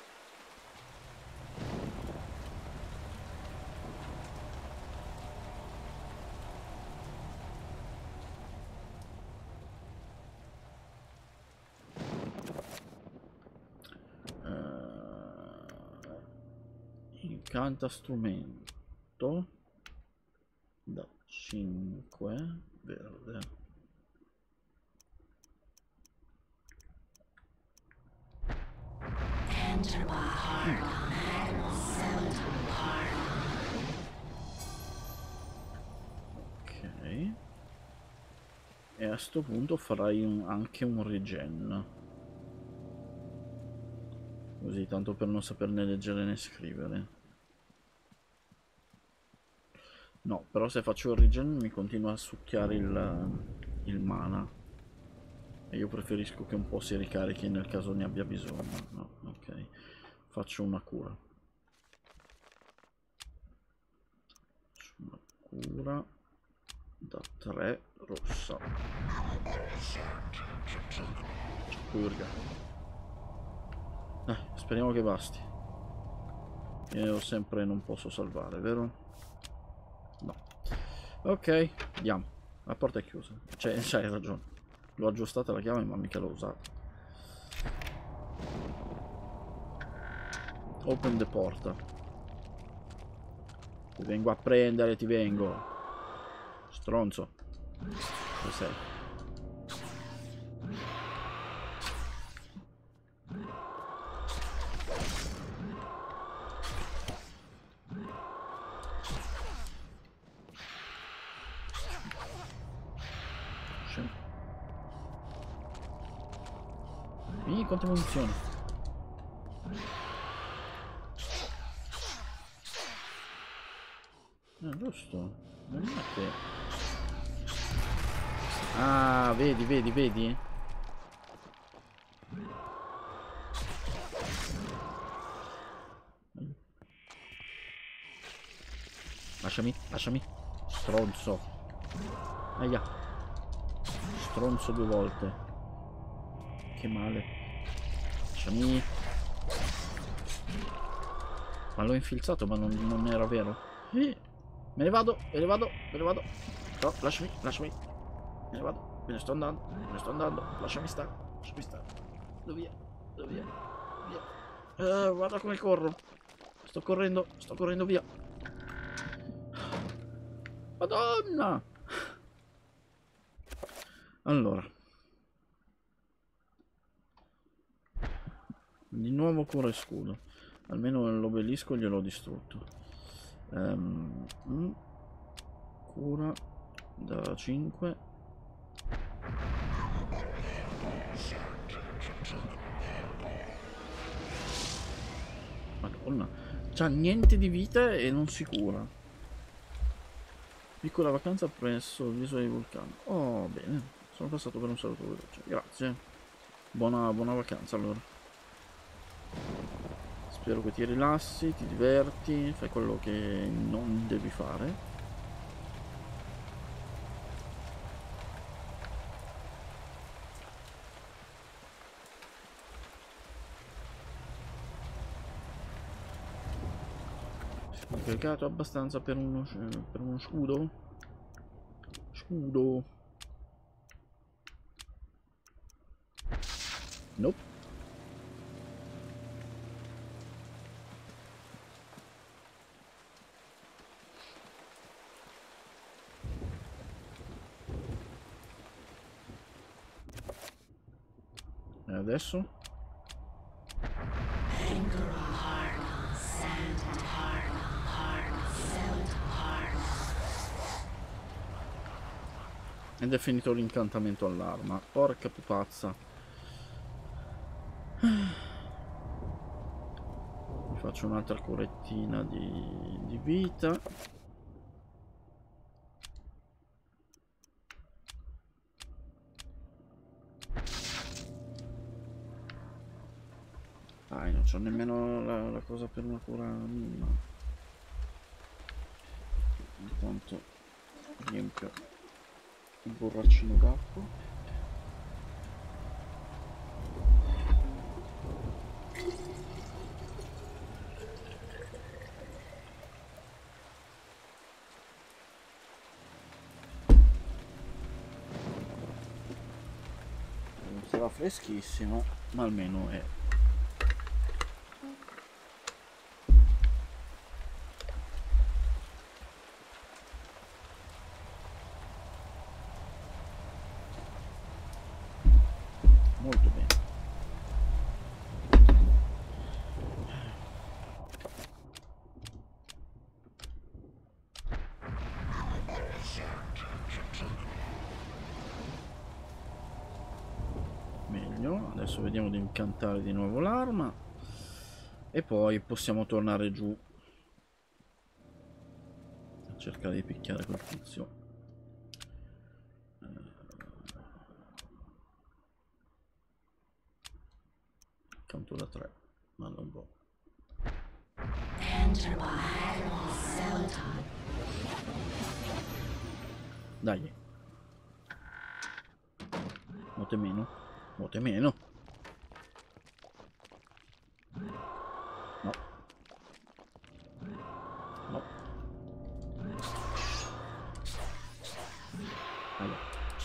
Incanta strumento da 5 verde. Ok. E a sto punto farai anche un regen. Così, tanto per non saperne leggere né scrivere. No, però se faccio il regen mi continua a succhiare il mana. E io preferisco che un po' si ricarichi nel caso ne abbia bisogno. No, ok. Faccio una cura. Una cura da 3 rossa. Purga. Speriamo che basti. Io sempre non posso salvare, vero? No. Ok, andiamo. La porta è chiusa. C'hai ragione. L'ho aggiustata la chiave ma mica l'ho usata. Open the porta. Ti vengo a prendere, ti vengo. Stronzo. Dove sei? Quante munizioni? Giusto. Non è che... Ah, vedi, vedi, vedi? Lasciami, lasciami. Stronzo. Aia. stronzo 2 volte. Che male. Lasciami. Ma l'ho infilzato, ma non era vero. Me ne vado, me ne vado, me ne vado. No, lasciami, lasciami. Me ne vado, me ne sto andando, me ne sto andando. Lasciami stare, lasciami stare. Vado via, vado via, via. Guarda come corro. Sto correndo via. Madonna! Allora. Di nuovo cuore e scudo. Almeno l'obelisco gliel'ho distrutto. Cura da 5. Madonna. C'ha niente di vita e non si cura. Piccola vacanza presso l'isola di Vulcano. Oh, bene. Sono passato per un saluto veloce. Grazie. Buona vacanza allora. Spero che ti rilassi, ti diverti, fai quello che non devi fare. Ho caricato abbastanza per uno scudo? Scudo. Nope. E adesso? Ed è finito l'incantamento all'arma. Porca pupazza. Mi faccio un'altra curettina di vita. Dai, non c'ho nemmeno la cosa per una cura minima. Intanto riempio il borraccino d'acqua. Non sarà freschissimo, ma almeno è. Molto bene. Meglio. Adesso vediamo di incantare di nuovo l'arma e poi possiamo tornare giù a cercare di picchiare quel tizio. Conto da 3, ma non può. Dai. Mote meno. Mote meno. No. No. Allora.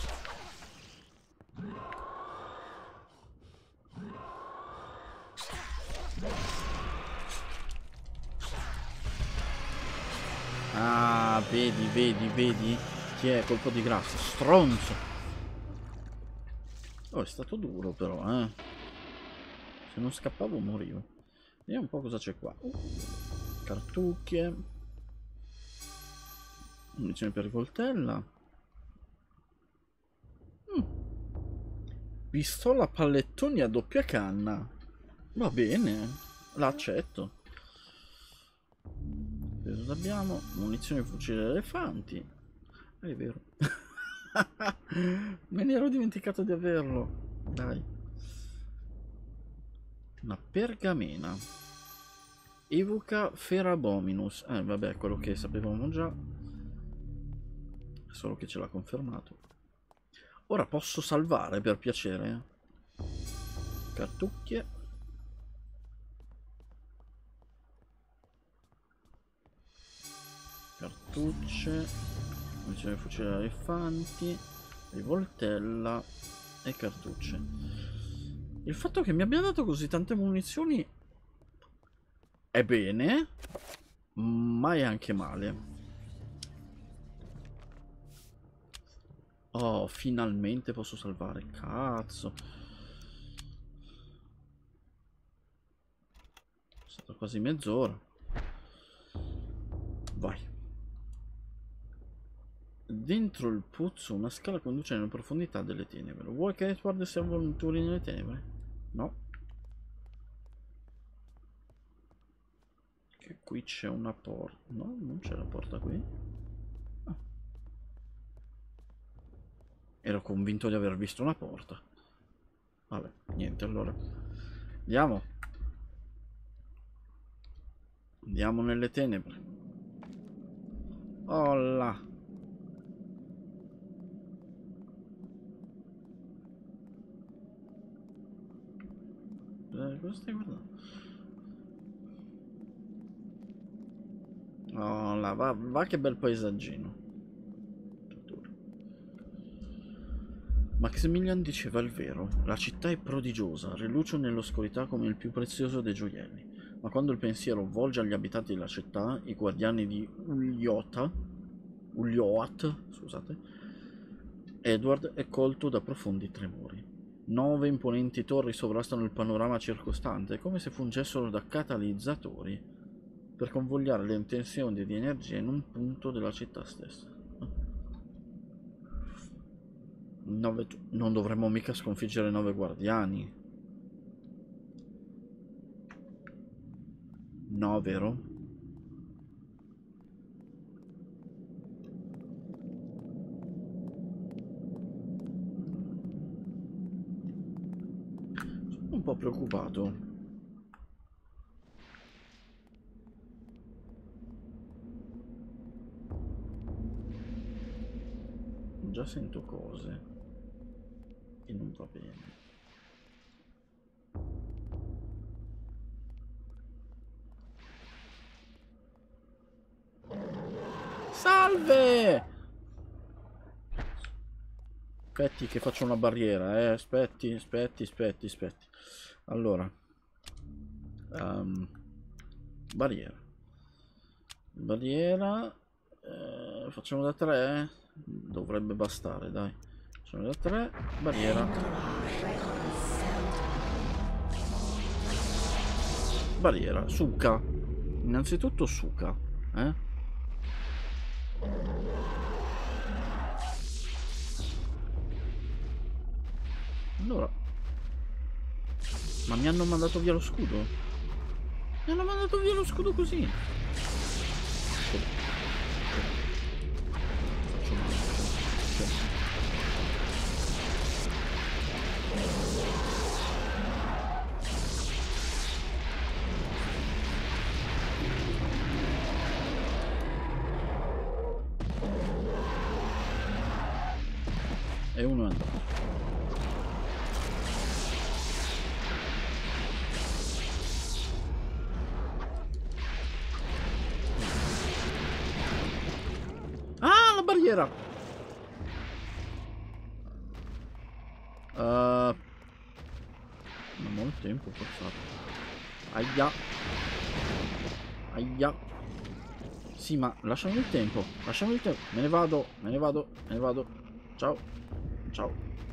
Ah, vedi? Chi è? Colpo di grazia, stronzo! Oh, è stato duro però, eh. Se non scappavo morivo. Vediamo un po' cosa c'è qua. Cartucchie. Munizioni per coltella. Pistola pallettoni a doppia canna. Va bene, l'accetto. Cosa abbiamo? Munizioni fucile elefanti. È vero. Me ne ero dimenticato di averlo. Dai. Una pergamena. Evoca Ferabominus. Vabbè, quello che sapevamo già. Solo che ce l'ha confermato. Ora posso salvare, per piacere. Cartucchie. Cartucce. Munizioni fucile da elefanti. Rivoltella. E cartucce. Il fatto che mi abbia dato così tante munizioni è bene, ma è anche male. Oh, finalmente posso salvare. Cazzo. È stata quasi mezz'ora. Vai. Dentro il pozzo una scala conduce nelle profondità delle tenebre. Vuoi che Edward si avventuri nelle tenebre? No. Che qui c'è una porta. No, non c'è la porta qui. Ah. Ero convinto di aver visto una porta. Vabbè, niente allora. Andiamo. Andiamo nelle tenebre. Oh là. Cosa stai guardando? Oh là, va che bel paesaggino. Maximilian diceva il vero, la città è prodigiosa, riluce nell'oscurità come il più prezioso dei gioielli, ma quando il pensiero volge agli abitanti della città, i guardiani di Ulioat, scusate, Edward è colto da profondi tremori. 9 imponenti torri sovrastano il panorama circostante, come se fungessero da catalizzatori per convogliare le tensioni di energia in un punto della città stessa. Non dovremmo mica sconfiggere 9 guardiani. No, vero? Sono un po' preoccupato. Già sento cose e non va bene. Salve! Aspetti che faccio una barriera, aspetti. Allora. Barriera. Barriera. Facciamo da 3? Dovrebbe bastare, dai. Facciamo da 3. Barriera. Barriera. Suca. Innanzitutto suca. Allora. Ma mi hanno mandato via lo scudo? Mi hanno mandato via lo scudo così. Faccio male. E uno è andato. Ah, la barriera! Non ho il tempo per farlo. Aia. Aia. Sì, ma lasciami il tempo. Lasciami il tempo. Me ne vado. Ciao. Ciao.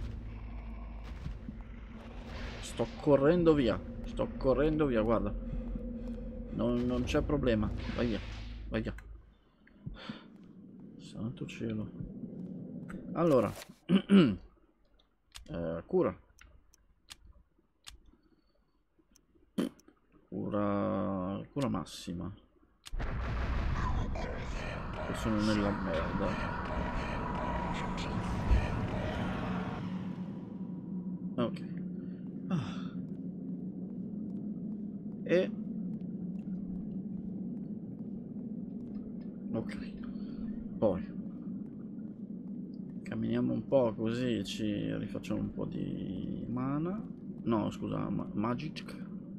Sto correndo via, guarda. Non c'è problema. Vai via. Santo cielo. Allora. Cura massima. Che sono nella merda. Ok. E ok. Poi camminiamo un po' così ci rifacciamo un po' di mana. No, scusa, magic.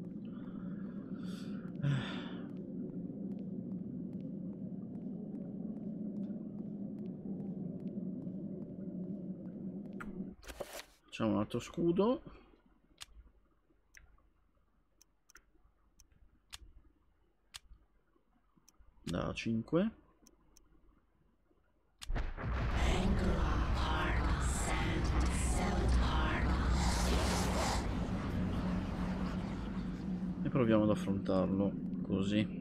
Facciamo un altro scudo. Da 5. E proviamo ad affrontarlo così.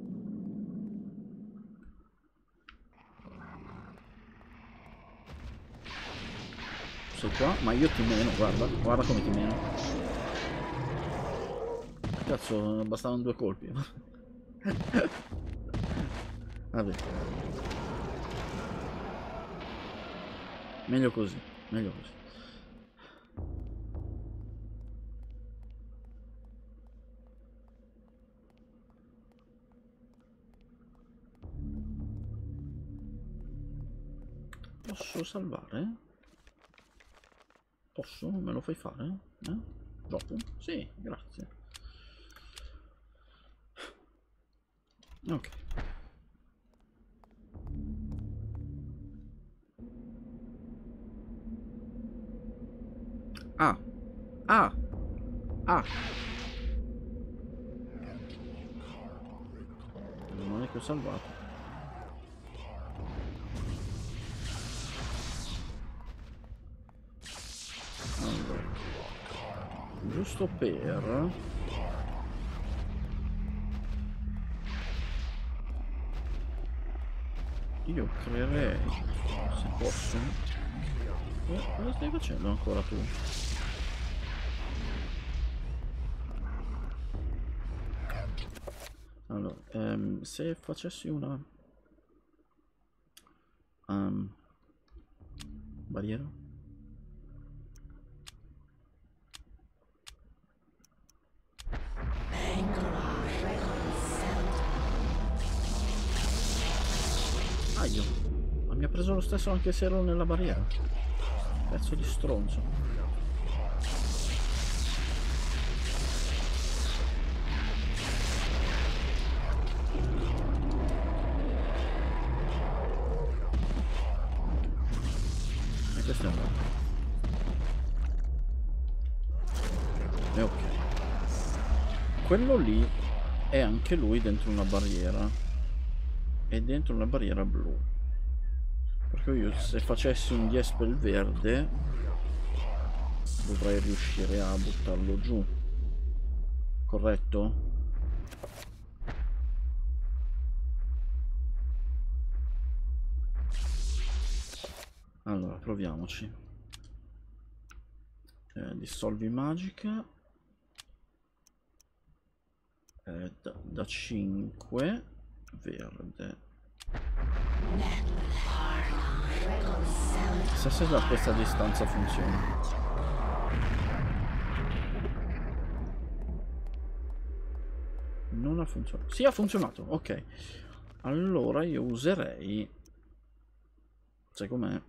Sei qua, ma io ti meno, guarda come ti meno. Cazzo, bastavano 2 colpi. Vabbè. Meglio così, meglio così. Posso salvare? Posso? Me lo fai fare? Dopo? Sì, grazie. Ok. Ah! Ah! Ah! Non è che ho salvato. Allora. Giusto per... Io creerei, se posso... Cosa stai facendo ancora tu? Allora, se facessi una... barriera? Aio, ma mi ha preso lo stesso anche se ero nella barriera. Pezzo di stronzo. E questo è andato. E ok. Quello lì è anche lui dentro una barriera. E dentro una barriera blu. Perché io se facessi un dispel verde dovrei riuscire a buttarlo giù. Corretto? Allora, proviamoci. Dissolvi magica. Da 5. Verde. Chissà se da questa distanza funziona. Non ha funzionato. Sì, ha funzionato. Ok. Allora io userei... Sai com'è?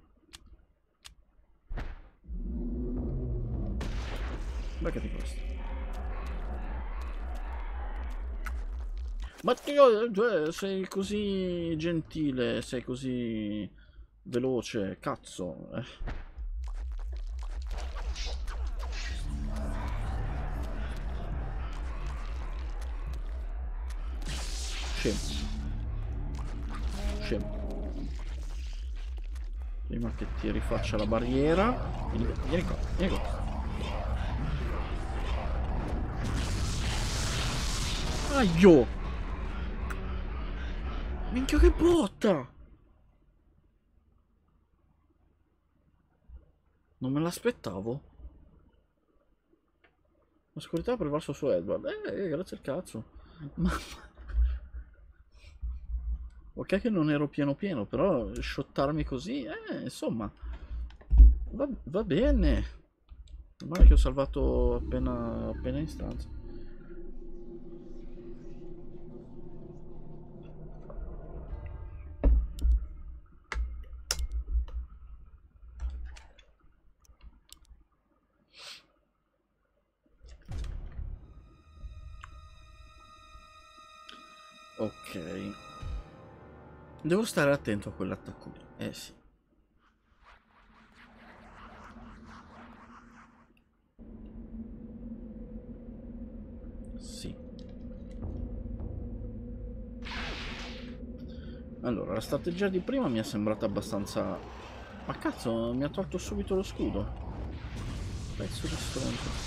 Beccati questo. Ma io, sei così gentile, sei così veloce, cazzo. Scemo. Scemo. Prima che ti rifaccia la barriera. Vieni qua, vieni qua. Aio! Minchia che botta! Non me l'aspettavo. L'oscurità ha prevalso su Edward. Grazie al cazzo. Ma... Ok che non ero pieno pieno, però shottarmi così, insomma, va bene. Male che ho salvato appena in stanza. Ok. Devo stare attento a quell'attacco lì. Eh sì. Sì. Allora, la strategia di prima mi è sembrata abbastanza... Ma cazzo, mi ha tolto subito lo scudo. Pezzo di stronzo.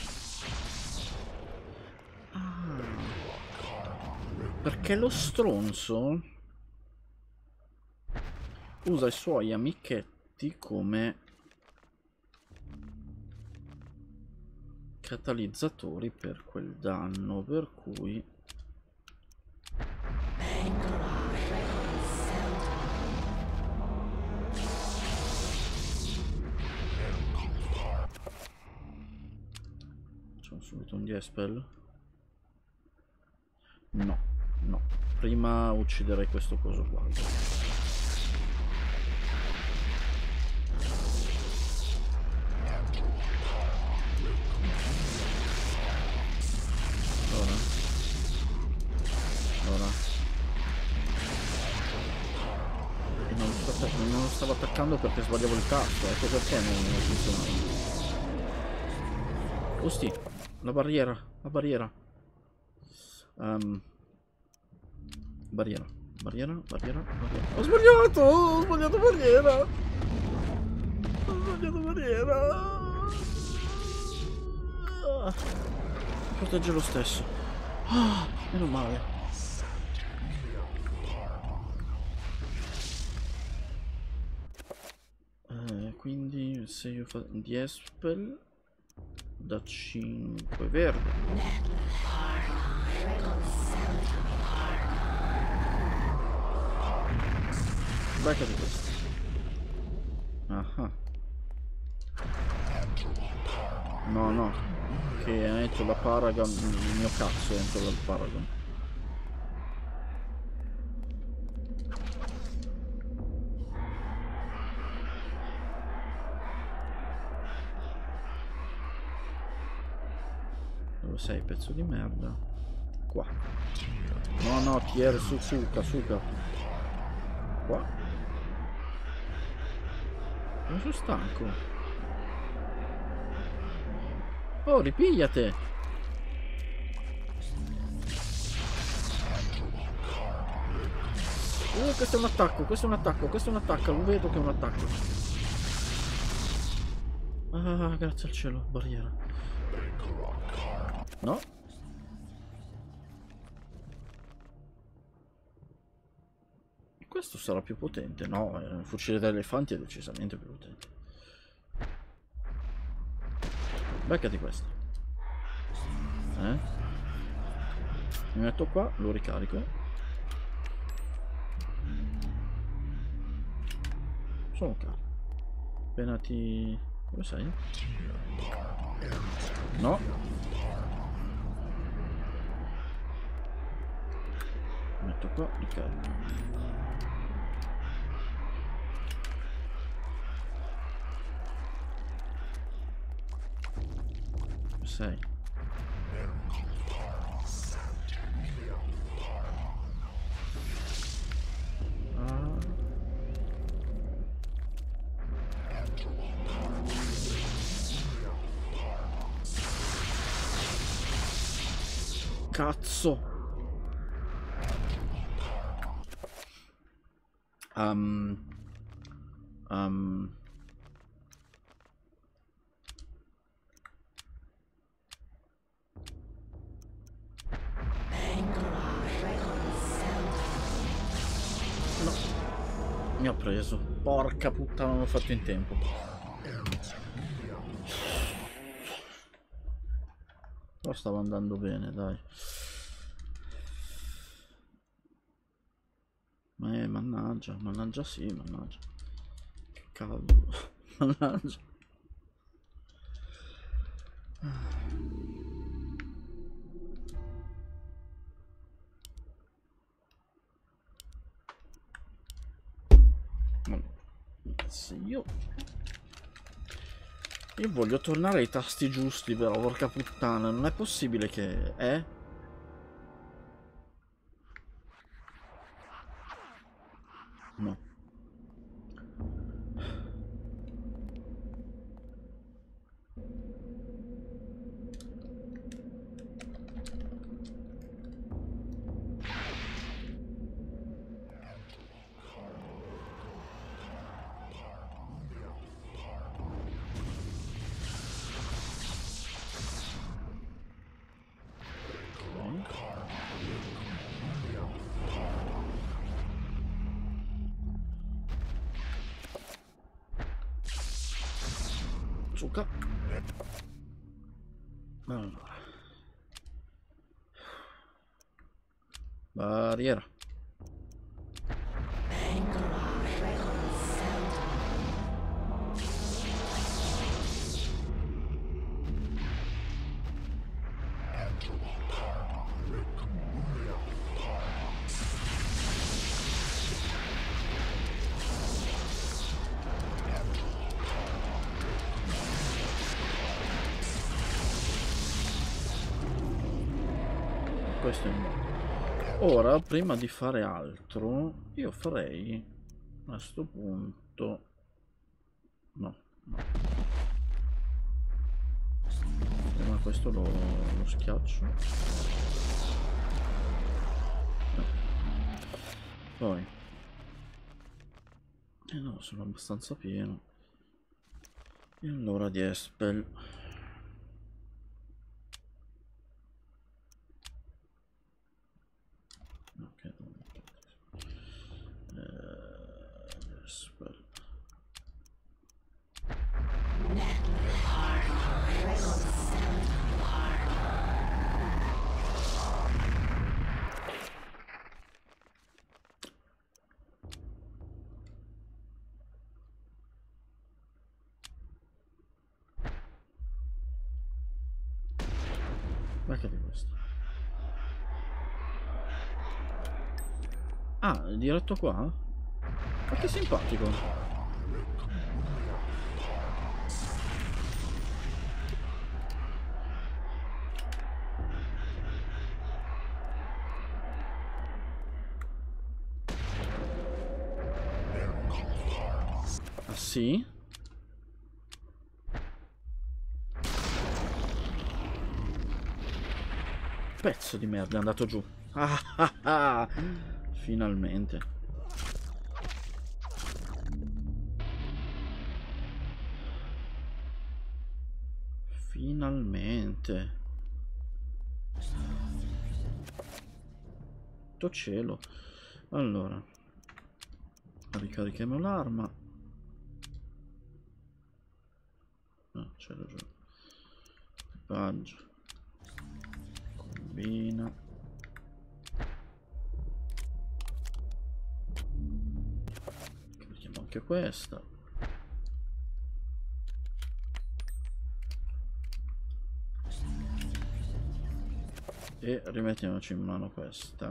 Perché lo stronzo usa i suoi amichetti come catalizzatori per quel danno, per cui facciamo subito un dispel. No, no, prima ucciderei questo coso qua. Non lo stavo attaccando perché sbagliavo il tasto, ecco perché non funzionava. Osti, la barriera. Barriera. Ho sbagliato barriera. Protegge lo stesso. Meno male. Quindi se io faccio dispel da 5 verde. Becca di questo. No. Che entro la Paragon. Il mio cazzo entro la Paragon. Dove sei, pezzo di merda? Qua. No, tier su, suca. Qua. Non sono stanco. Oh, ripigliate! Questo è un attacco, lo vedo che è un attacco. Grazie al cielo, barriera. No? Questo sarà più potente, no? Il fucile da elefanti è decisamente più potente. Beccati questo. Mi metto qua, lo ricarico. Sono caro. Appena ti... Dove sei? No. Metto qua, ricarico. Sei. Cazzo. No, mi ha preso. Porca puttana, non l'ho fatto in tempo. Però stava andando bene, dai. Mannaggia sì, mannaggia. Che cavolo. Mannaggia. Se io voglio tornare ai tasti giusti, però, porca puttana, non è possibile che... No. Zucca. Allora. Barriera. Questo è il modo. Ora, prima di fare altro, io farei a questo punto... No. Prima questo lo schiaccio. Poi... no, sono abbastanza pieno. E allora di Espel... Ok, Espel. Ma che di questo? Ah, è diretto qua? Ma che simpatico! Ah sì? Pezzo di merda, è andato giù. Ah, ah, ah. Finalmente. Finalmente. Tutto cielo. Allora. Ricarichiamo l'arma. No, c'è ragione. Equipaggio. Combina. Carichiamo anche questa. E rimettiamoci in mano questa.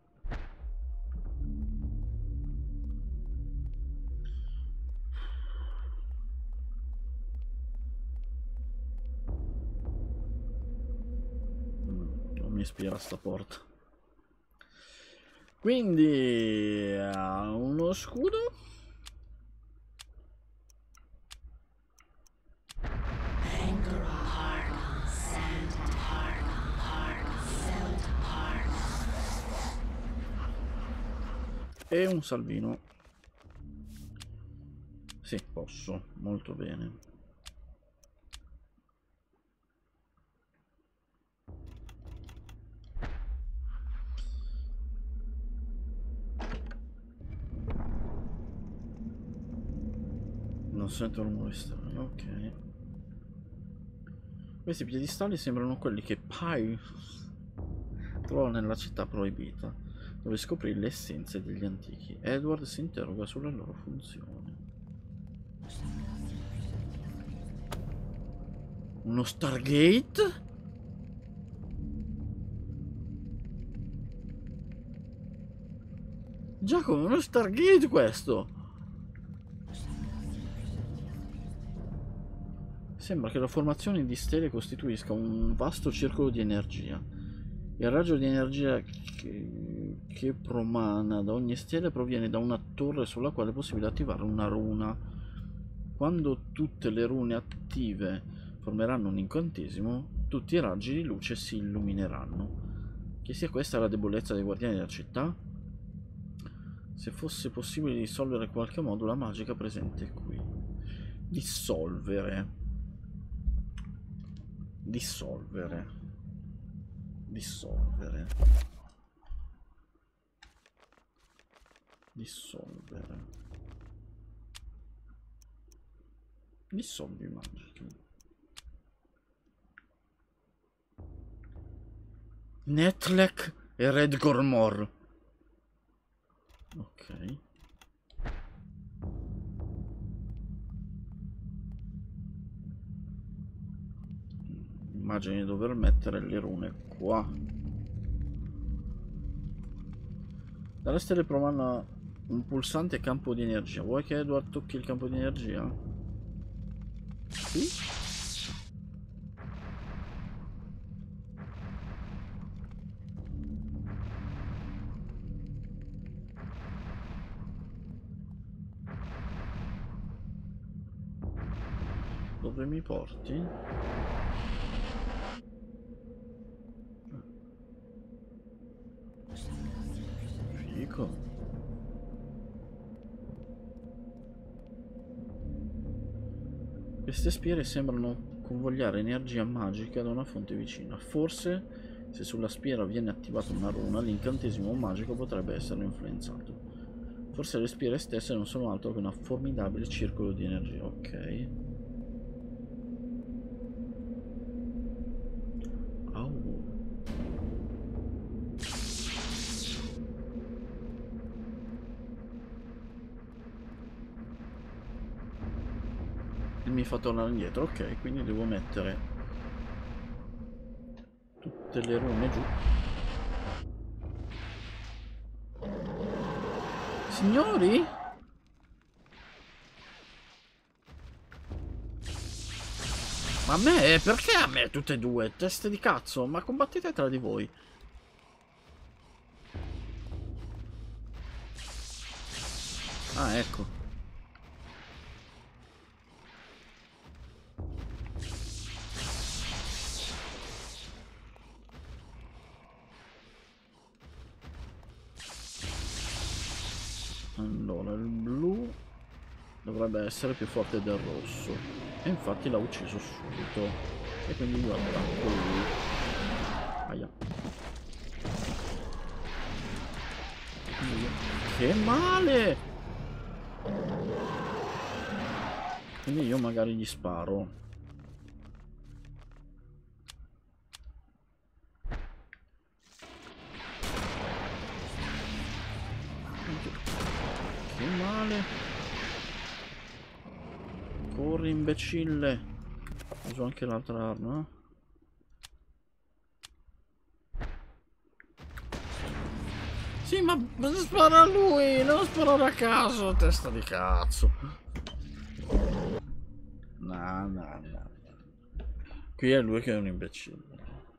Non mi ispira sta porta. Quindi uno scudo. E un salvino. Sì, posso, molto bene. Non sento rumori strani, ok. Questi piedistalli sembrano quelli che Pai trova nella città proibita, dove scoprì le essenze degli antichi. Edward si interroga sulle loro funzioni. Uno Stargate? Giacomo, uno Stargate questo! Sembra che la formazione di stelle costituisca un vasto circolo di energia. Il raggio di energia che promana da ogni stella proviene da una torre sulla quale è possibile attivare una runa. Quando tutte le rune attive formeranno un incantesimo, tutti i raggi di luce si illumineranno. Che sia questa la debolezza dei guardiani della città? Se fosse possibile dissolvere qualche modula magica presente qui. Dissolvere. Dissolvere. Dissolvere. Dissolvere. Dissolvi magiche. Netlek e Red Gormor. Ok. Immagino di dover mettere le rune qua. Dalle stelle promana un pulsante campo di energia. Vuoi che Edward tocchi il campo di energia? Sì? Dove mi porti? Fico. Queste spire sembrano convogliare energia magica da una fonte vicina. Forse, se sulla spira viene attivata una runa, l'incantesimo magico potrebbe essere influenzato. Forse le spire stesse non sono altro che un formidabile circolo di energia. Ok. E mi fa tornare indietro. Ok, quindi devo mettere tutte le rune giù. Signori? Ma a me? Perché a me tutte e due? Teste di cazzo? Ma combattete tra di voi. Ah, ecco. Allora, il blu dovrebbe essere più forte del rosso. E infatti l'ha ucciso subito. E quindi io attacco lui. Aia. Che male! Quindi io magari gli sparo. Che male! Corri, imbecille! Uso anche l'altra arma. Sì, ma spara a lui, non sparare a caso, testa di cazzo. No, no, no. Qui è lui che è un imbecille.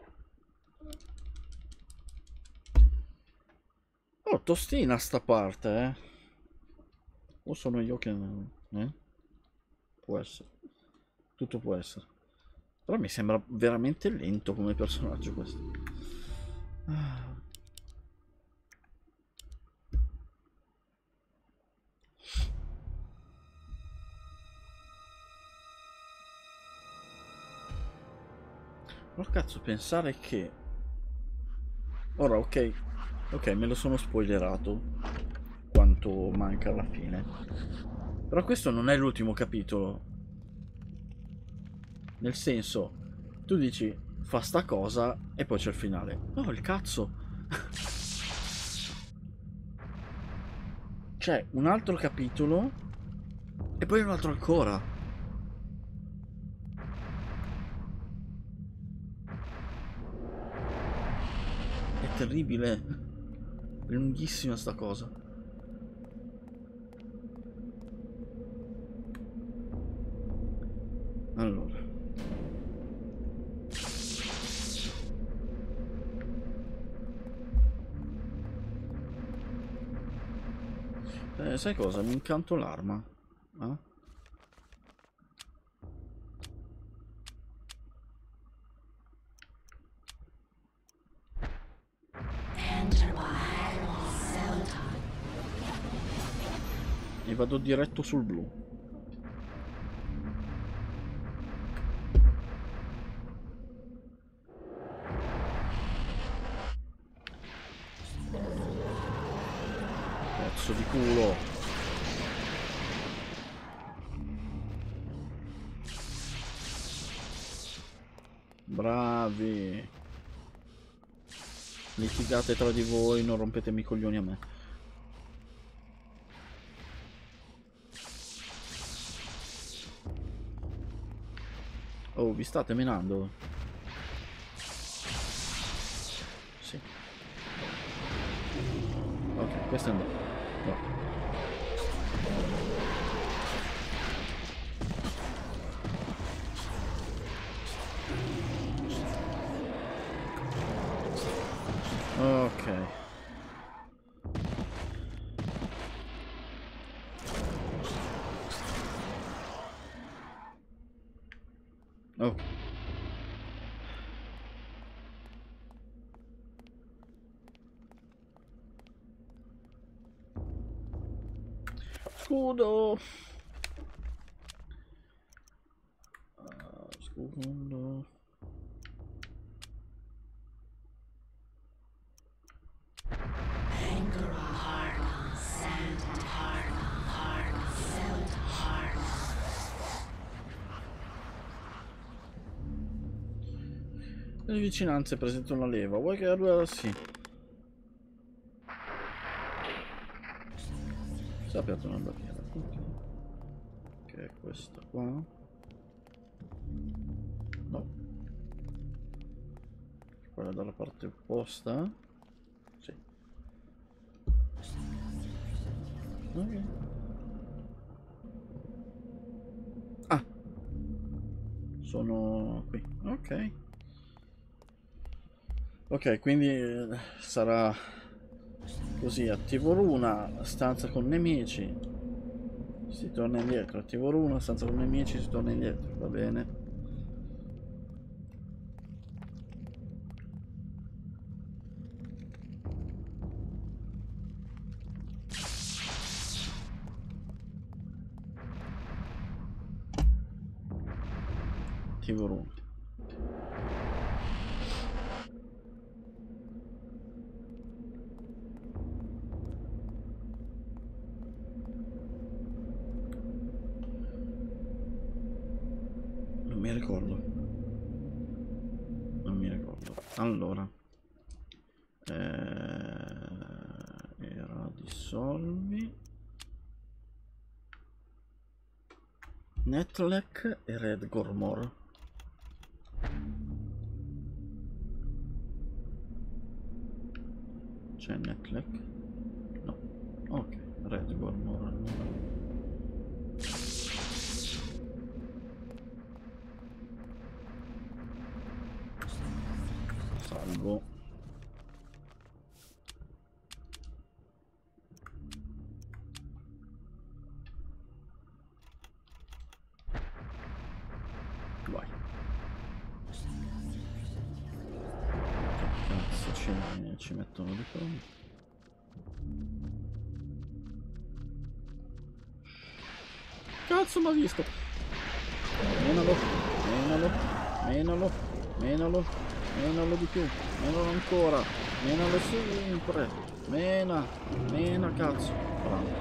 Oh, tostina sta parte, eh. O sono io che... Può essere. Tutto può essere. Però mi sembra veramente lento come personaggio questo. Ma cazzo, pensare che... Ora, ok, me lo sono spoilerato quanto manca alla fine. Però questo non è l'ultimo capitolo. Nel senso, tu dici, fa sta cosa e poi c'è il finale. Oh, il cazzo! C'è un altro capitolo e poi un altro ancora. È terribile. È lunghissima sta cosa. Allora. Sai cosa? Mi incanto l'arma. Eh? E vado diretto sul blu. Pezzo di culo. Bravi. Litigate tra di voi, non rompetemi i coglioni a me. Oh, vi state menando? Sì. Ok, questo è andato. No. Ok. Oh. Scudo. Scudo. Le vicinanze presentano una leva. Vuoi che allora sì. Si è aperto una barriera. Ok. Che è questa qua. No. Quella dalla parte opposta. Sì. Ok. Ah. Sono qui. Ok. Ok, quindi sarà così. Attivo runa, stanza con nemici. Si torna indietro. Attivo runa, stanza con nemici, si torna indietro. Va bene. Attivo runa. Non mi ricordo. Non mi ricordo. Allora. Era dissolvi. Netlek e Red Gormor. C'è Netlek? No. Ok, Red Gormor allora. Salvo. Vai. Che cazzo ci mettono di fronte? Cazzo m'ha visto! Menalo, menalo, menalo, menalo, menalo di più, menalo ancora, menalo sempre, mena cazzo, bravo.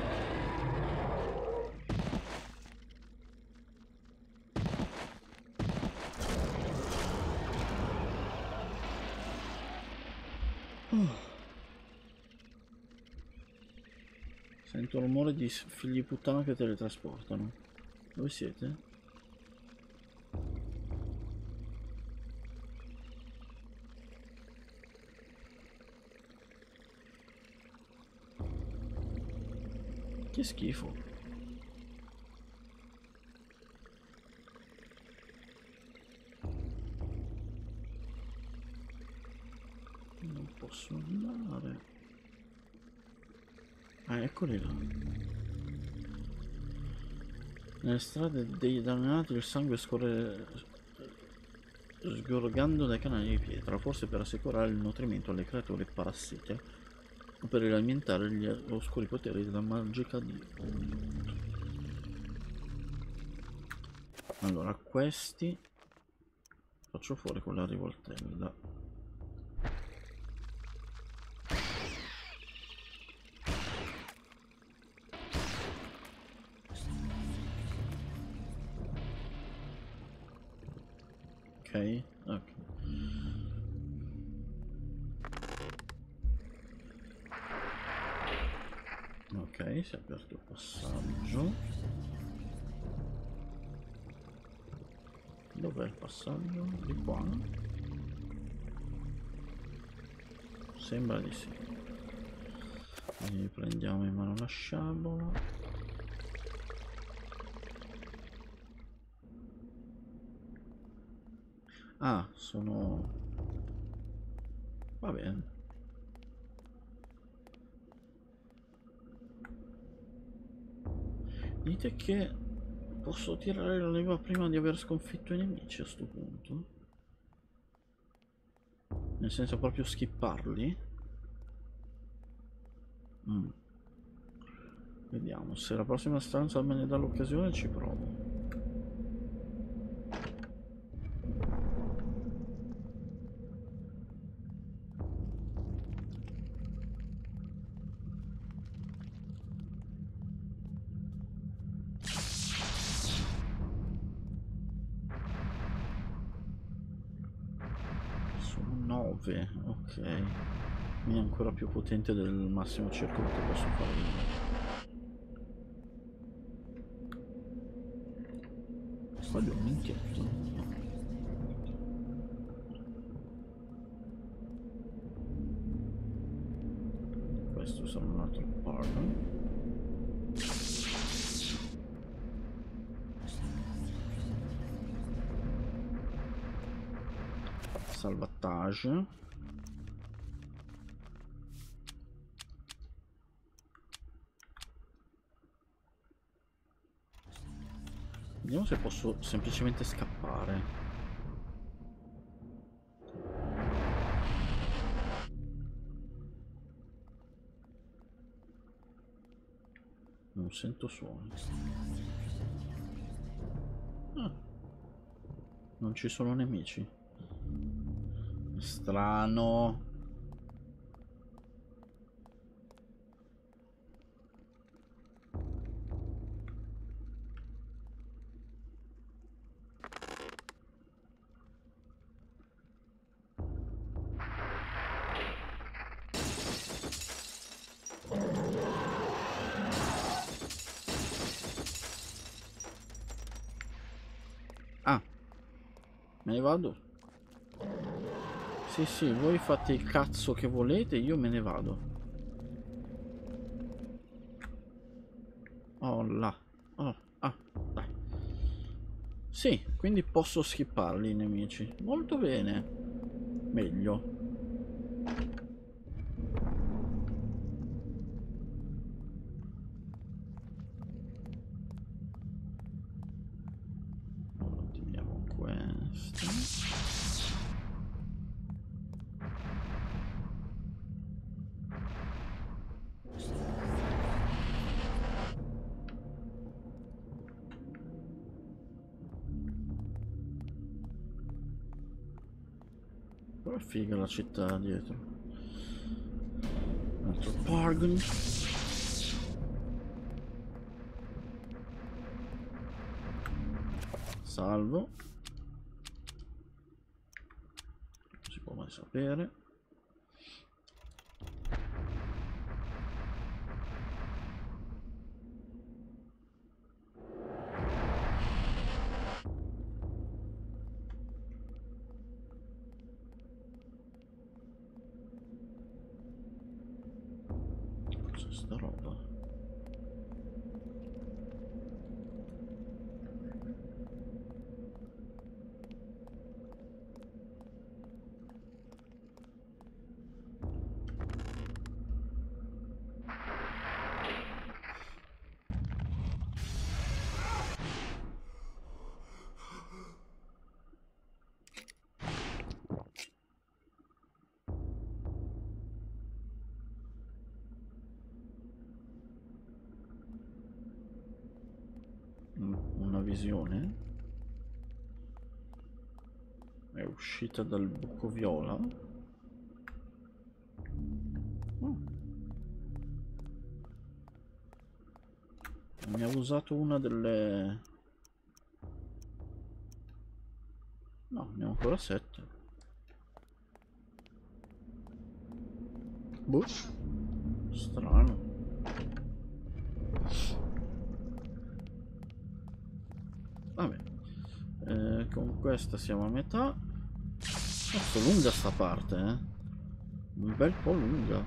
Sento rumore di figli di puttana che teletrasportano. Dove siete? Che schifo. Non posso andare. Ah, eccoli là. Nelle strade dei dannati il sangue scorre sgorgando dai canali di pietra, forse per assicurare il nutrimento alle creature parassite o per alimentare gli oscuri poteri della magica di Old. Allora, questi faccio fuori con la rivoltella. Ok, ok. Ok, si è aperto il passaggio. Dov'è il passaggio? Di qua? Sembra di sì. Quindi prendiamo in mano la sciabola. Ah, sono... va bene. Dite che posso tirare la leva prima di aver sconfitto i nemici a sto punto? Nel senso proprio skipparli? Vediamo, se la prossima stanza me ne dà l'occasione ci provo. Sono 9, ok. Quindi è ancora più potente del massimo circolo che posso fare io. Quello è un minchietto. No. Questo sarà un altro pardon. Salvataggio. Vediamo se posso semplicemente scappare. Non sento suoni. Ah, non ci sono nemici. Strano. Ah, me ne vado. Sì, sì, voi fate il cazzo che volete, io me ne vado. Oh là. Oh, ah, dai. Sì, quindi posso skipparli i nemici. Molto bene. Meglio. Attiviamo questo. Però è figa la città dietro. Un altro Pargon. Salvo. Non si può mai sapere. Cos'è sta roba? visione? È uscita dal buco viola? Oh. Mi ha usato una delle... No, ne ho ancora 7. Boh. Strano. Vabbè. Con questa siamo a metà. Cazzo, lunga sta parte, eh. Un bel po' lunga.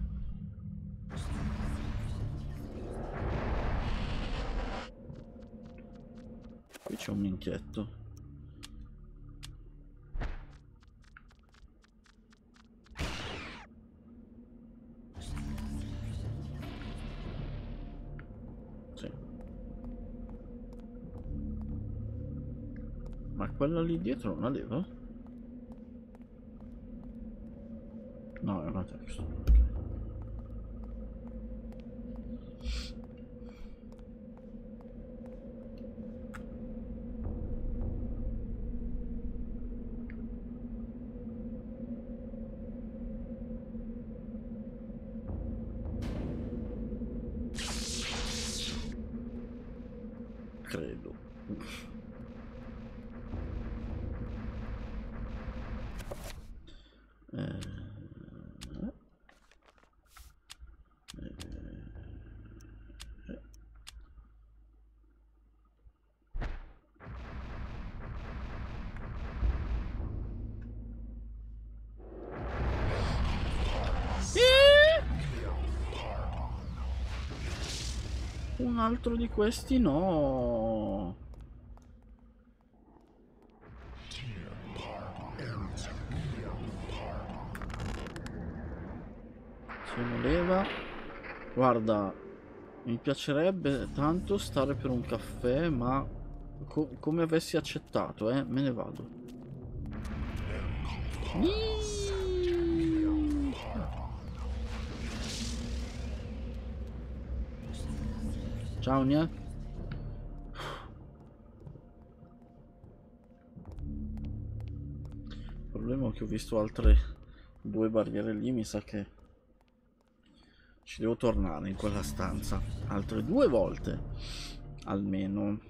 Qui c'è un minchietto. Sì. Ma quella lì dietro non la leva? No, è una texture. Ok. Credo. Un altro di questi no. Se non leva. Guarda, mi piacerebbe tanto stare per un caffè, ma come avessi accettato, me ne vado. Ciao Nia. Il problema è che ho visto altre 2 barriere lì, mi sa che ci devo tornare in quella stanza altre 2 volte almeno.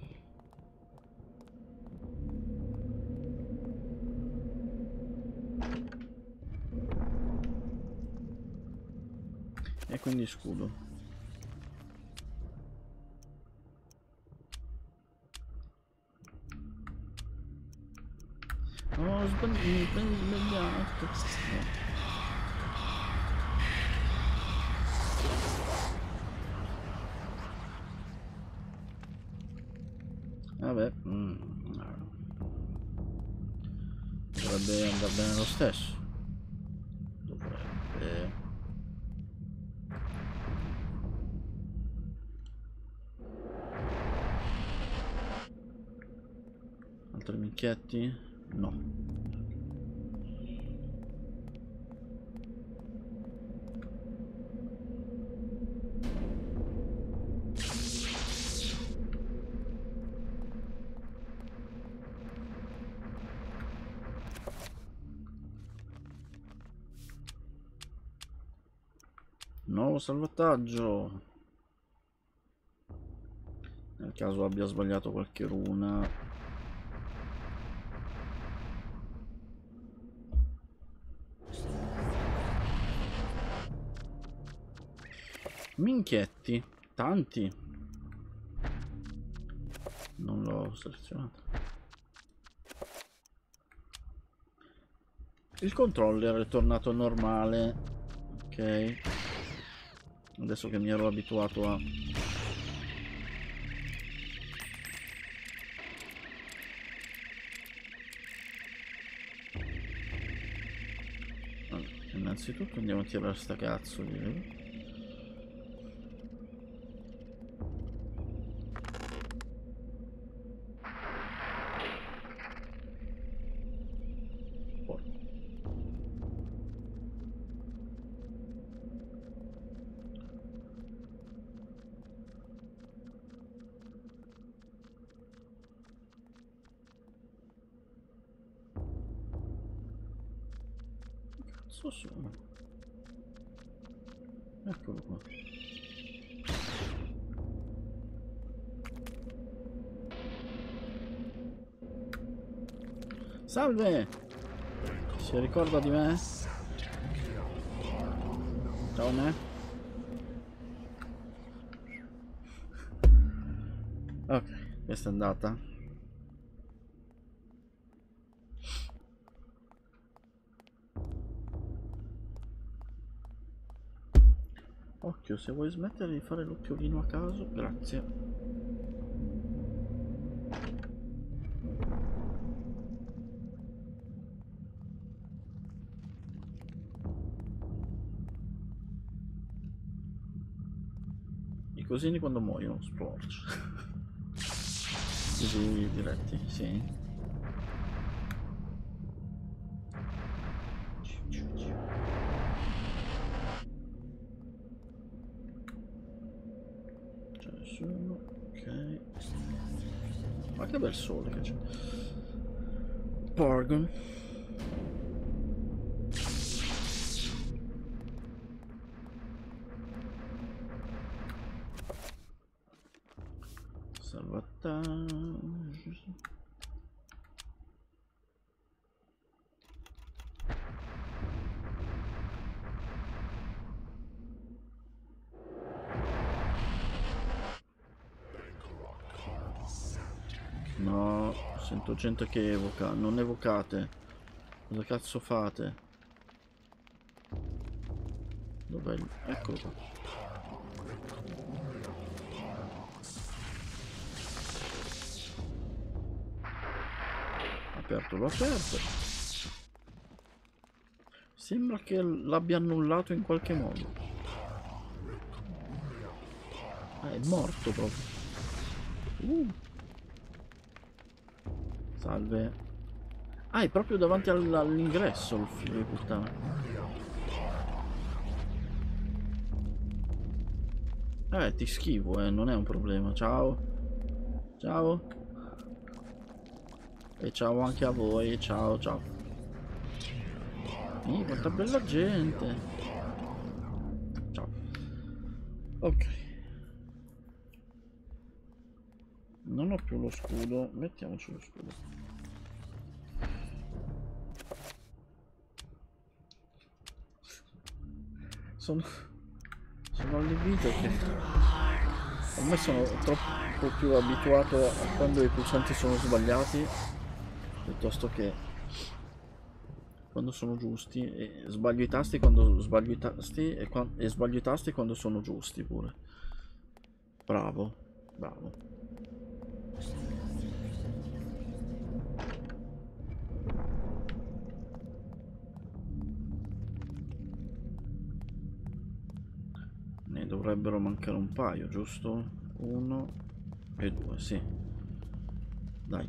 E quindi scudo. Ho sbagliato. Vabbè, dovrebbe andare bene lo stesso. Dovrebbe. Altri minchietti? No. Nuovo salvataggio. Nel caso abbia sbagliato qualche runa. Minchietti, tanti. Non l'ho selezionato. Il controller è tornato normale. Ok. Adesso che mi ero abituato a... Allora, innanzitutto andiamo a tirare sta cazzo di... cazzo sono? Eccolo qua. Salve! Si ricorda di me? Ciao me. Ok, questa è andata. Occhio, se vuoi smettere di fare l'occhiolino a caso, grazie. I cosini quando muoiono, sporch. Così diretti, sì. C'è nessuno, ok. Ma che bel sole che c'è. Porgon. Salvataggio. No, sento gente che evoca, non evocate. Cosa cazzo fate? Dov'è il... Eccolo qua. Aperto, l'ho aperto. Sembra che l'abbia annullato in qualche modo. È morto proprio. Salve. Ah, è proprio davanti all'ingresso il figlio di puttana. Ti schivo, non è un problema. Ciao. Ciao. E ciao anche a voi. Ciao, ciao. Quanta bella gente. Ciao. Ok. Non ho più lo scudo. Mettiamoci lo scudo. Sono allibito che ormai sono troppo più abituato a quando i pulsanti sono sbagliati piuttosto che quando sono giusti, e sbaglio i tasti quando sbaglio i tasti e sbaglio i tasti quando sono giusti pure. Bravo, bravo. Ne dovrebbero mancare un paio, giusto? 1 e 2, sì. Dai.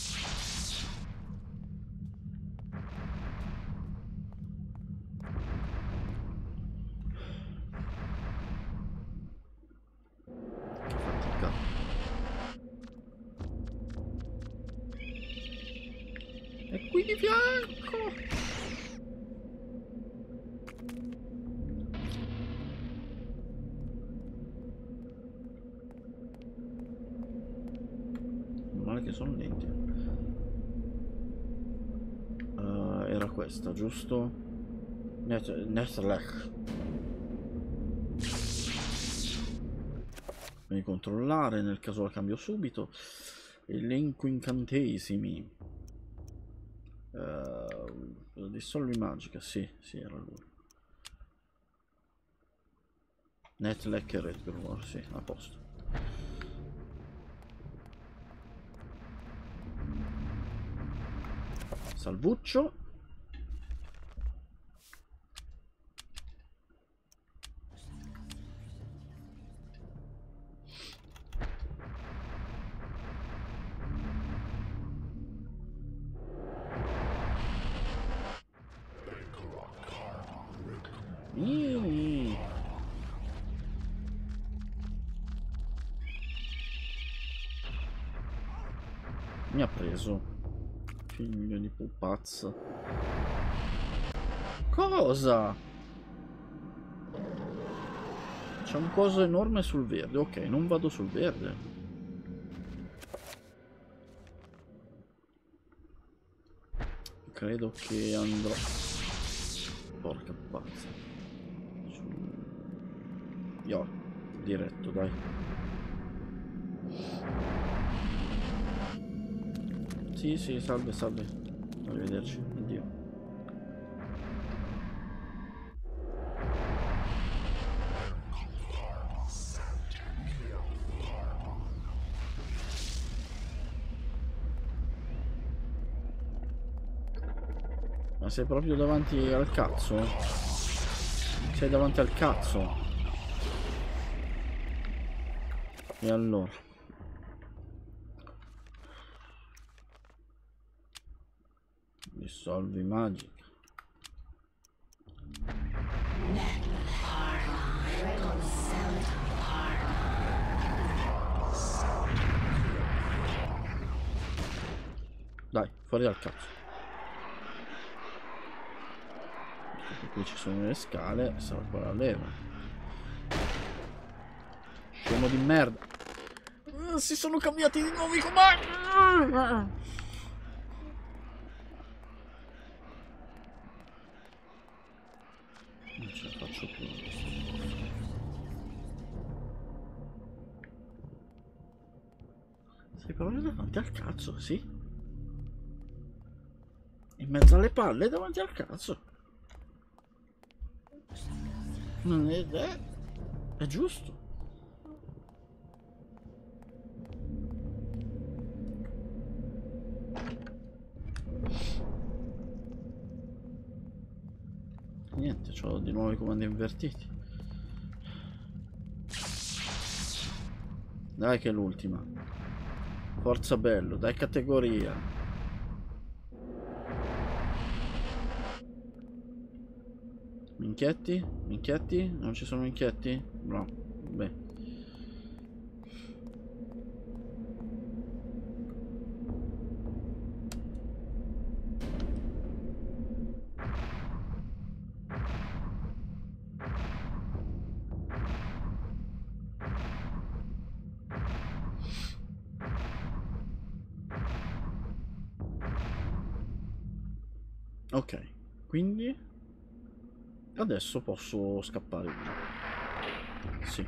Fatica. È qui di fianco! Che sono lenti. Era questa, giusto? Netlech. Devi controllare, nel caso la cambio subito. Elenco incantesimi. Dissolvi magica, sì, era lui. Netlech e Redgrove, sì, a posto. Salvuccio. Mi ha preso. Figlio di pupazza. Cosa? C'è un coso enorme sul verde. Ok, non vado sul verde. Credo che andrò... Porca pazza. Io, diretto, dai. Sì, sì, salve, salve. Arrivederci. Addio. Ma sei proprio davanti al cazzo? Sei davanti al cazzo? E allora? Dissolvi magica. Dai, fuori dal cazzo. Qui ci sono le scale, sarà qua la leva. Scemo di merda. Si sono cambiati di nuovo i comandi. Non ce la faccio più. Sei proprio davanti al cazzo, sì? In mezzo alle palle davanti al cazzo. Non è giusto. Niente, ho di nuovo i comandi invertiti. Dai che è l'ultima. Forza bello, dai categoria. Minchietti? Minchietti? Non ci sono minchietti? No. Beh. Ok, quindi adesso posso scappare via. Sì.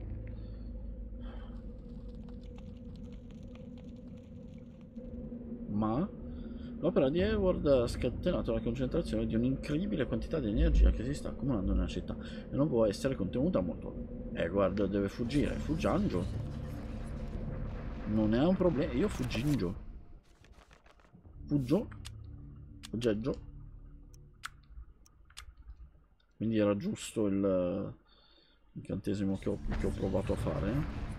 Ma l'opera di Hayward ha scatenato la concentrazione di un'incredibile quantità di energia che si sta accumulando nella città e non può essere contenuta molto. Guarda, deve fuggire. Fuggangio. Non è un problema. Io fuggingio. Fuggio. Fuggeggio. Quindi era giusto l'incantesimo che ho provato a fare.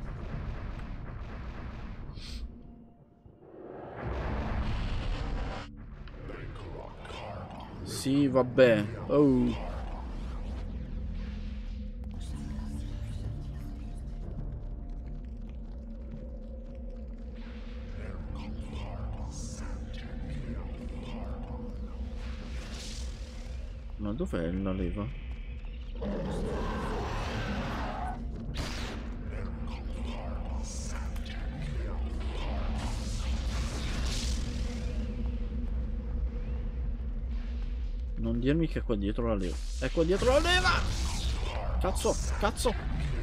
Sì, vabbè. Oh. Ma dov'è la leva? Non dirmi che è qua dietro la leva. È qua dietro la leva! Cazzo, cazzo!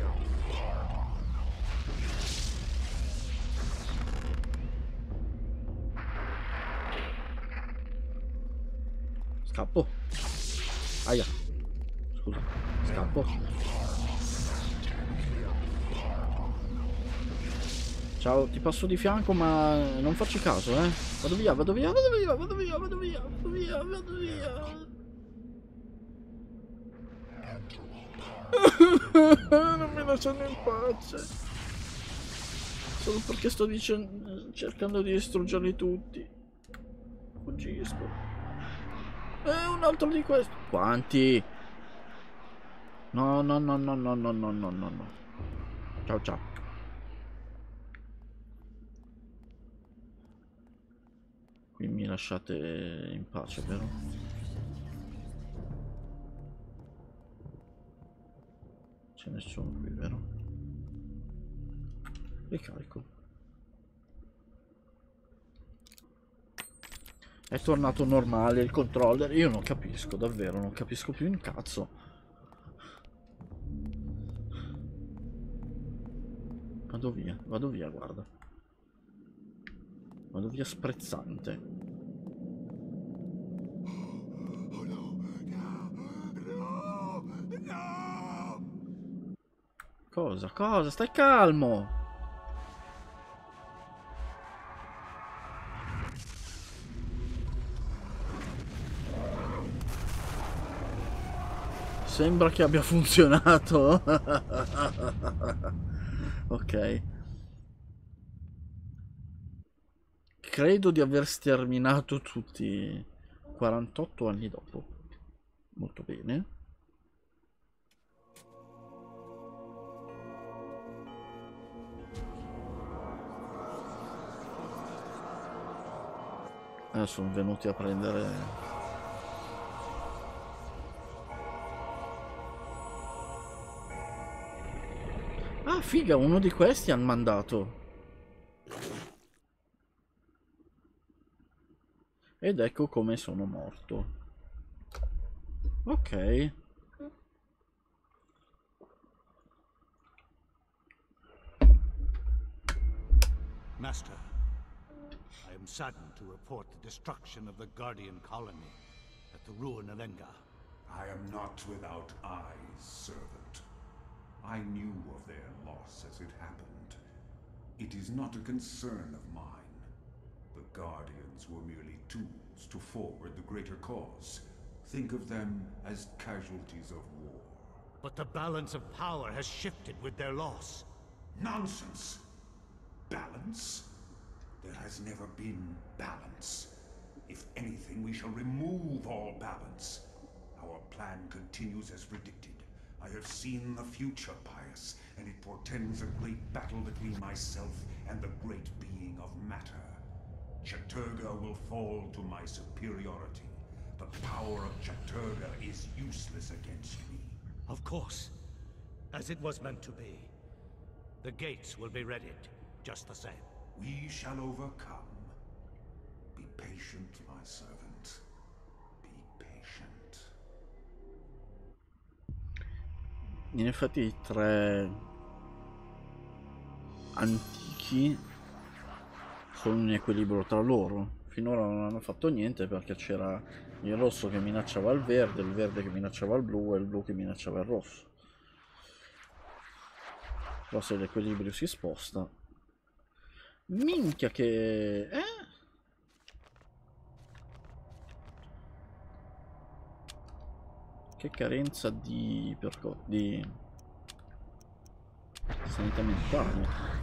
Scappo. Aia. Scusa. Scappo. Ciao, ti passo di fianco ma non facci caso, eh. Vado via, vado via, vado via, vado via, vado via, vado via, vado via. Non mi lasciano in pace. Solo perché sto cercando di distruggerli tutti. Fuggisco. Un altro di questi. Quanti? No, no, no, no, no, no, no, no, no, no. Ciao, ciao. Qui mi lasciate in pace, vero? Ce ne sono qui, vero? Ricarico. È tornato normale il controller. Io non capisco, davvero, non capisco più un cazzo. Vado via, guarda. Vado via sprezzante. Oh no, no, no, no! Cosa? Cosa? Stai calmo! Sembra che abbia funzionato. Ok. Credo di aver sterminato tutti 48 anni dopo. Molto bene. Sono venuti a prendere... Ah, figa, uno di questi hanno mandato. Ed ecco come sono morto. Ok. Master, I am saddened to report the destruction of the Guardian colony at the ruin of Engar. I am not without eyes, servant. I knew of their loss as it happened. It is not a concern of mine. The Guardians were merely tools to forward the greater cause. Think of them as casualties of war. But the balance of power has shifted with their loss. Nonsense! Balance? There has never been balance. If anything, we shall remove all balance. Our plan continues as predicted. I have seen the future, Pius, and it portends a great battle between myself and the great being of matter. Chattur'gha will fall to my superiority. The power of Chattur'gha is useless against me. Of course, as it was meant to be. The gates will be readied, just the same. We shall overcome. Be patient, my servant. Be patient. In effetti i tre antichi sono in equilibrio tra loro. Finora non hanno fatto niente perché c'era il rosso che minacciava il verde che minacciava il blu e il blu che minacciava il rosso. Però se l'equilibrio si sposta... Minchia che... Che carenza di sanità mentale.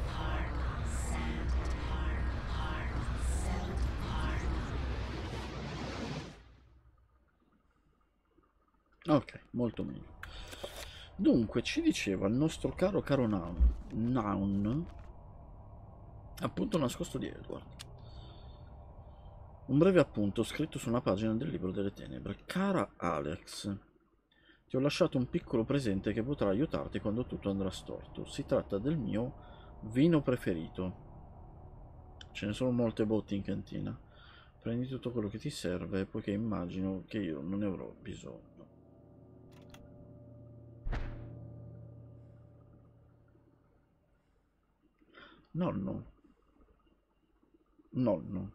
Ok, molto meglio. Dunque, ci diceva il nostro caro Naun, appunto nascosto di Edward. Un breve appunto scritto su una pagina del libro delle tenebre. Cara Alex, ti ho lasciato un piccolo presente che potrà aiutarti quando tutto andrà storto. Si tratta del mio vino preferito. Ce ne sono molte botti in cantina. Prendi tutto quello che ti serve, poiché immagino che io non ne avrò bisogno. Nonno. Nonno.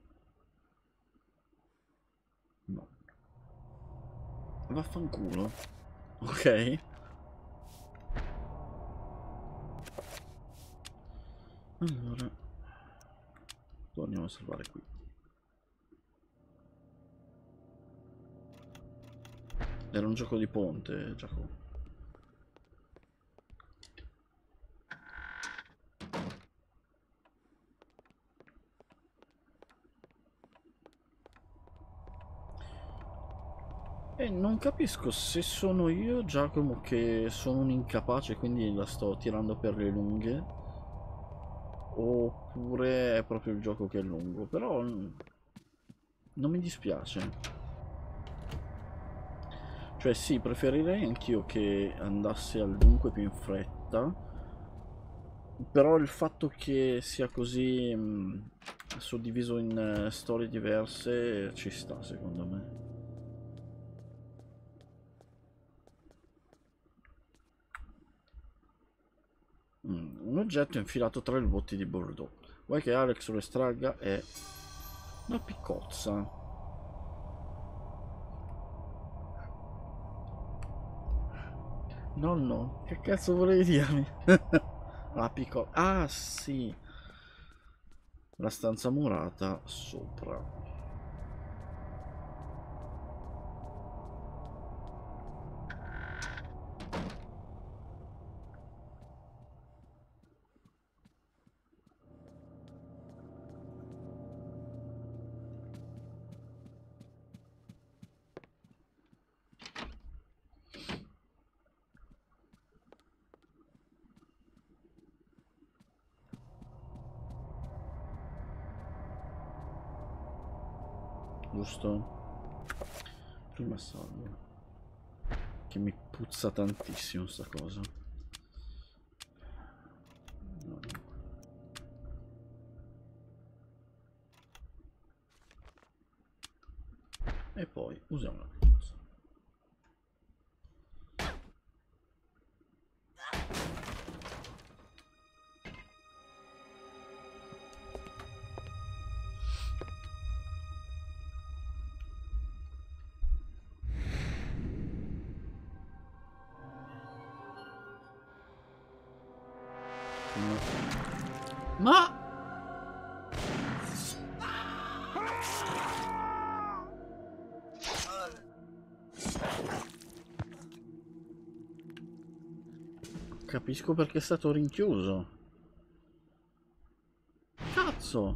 No. Vaffanculo. Ok. Allora. Torniamo a salvare qui. Era un gioco di ponte, Giacomo. E non capisco se sono io, Giacomo, che sono un incapace, quindi la sto tirando per le lunghe, oppure è proprio il gioco che è lungo, però non mi dispiace. Cioè sì, preferirei anch'io che andasse al dunque più in fretta, però il fatto che sia così suddiviso in storie diverse ci sta, secondo me. Un oggetto infilato tra i botti di Bordeaux. Vuoi che Alex lo estragga? È una piccozza. Nonno, che cazzo volevi dirmi? La piccola... Ah, sì. La stanza murata sopra. Giusto? Prima salvo. Che mi puzza tantissimo sta cosa. No. E poi usiamo la puzza. Ma capisco perché è stato rinchiuso. Cazzo!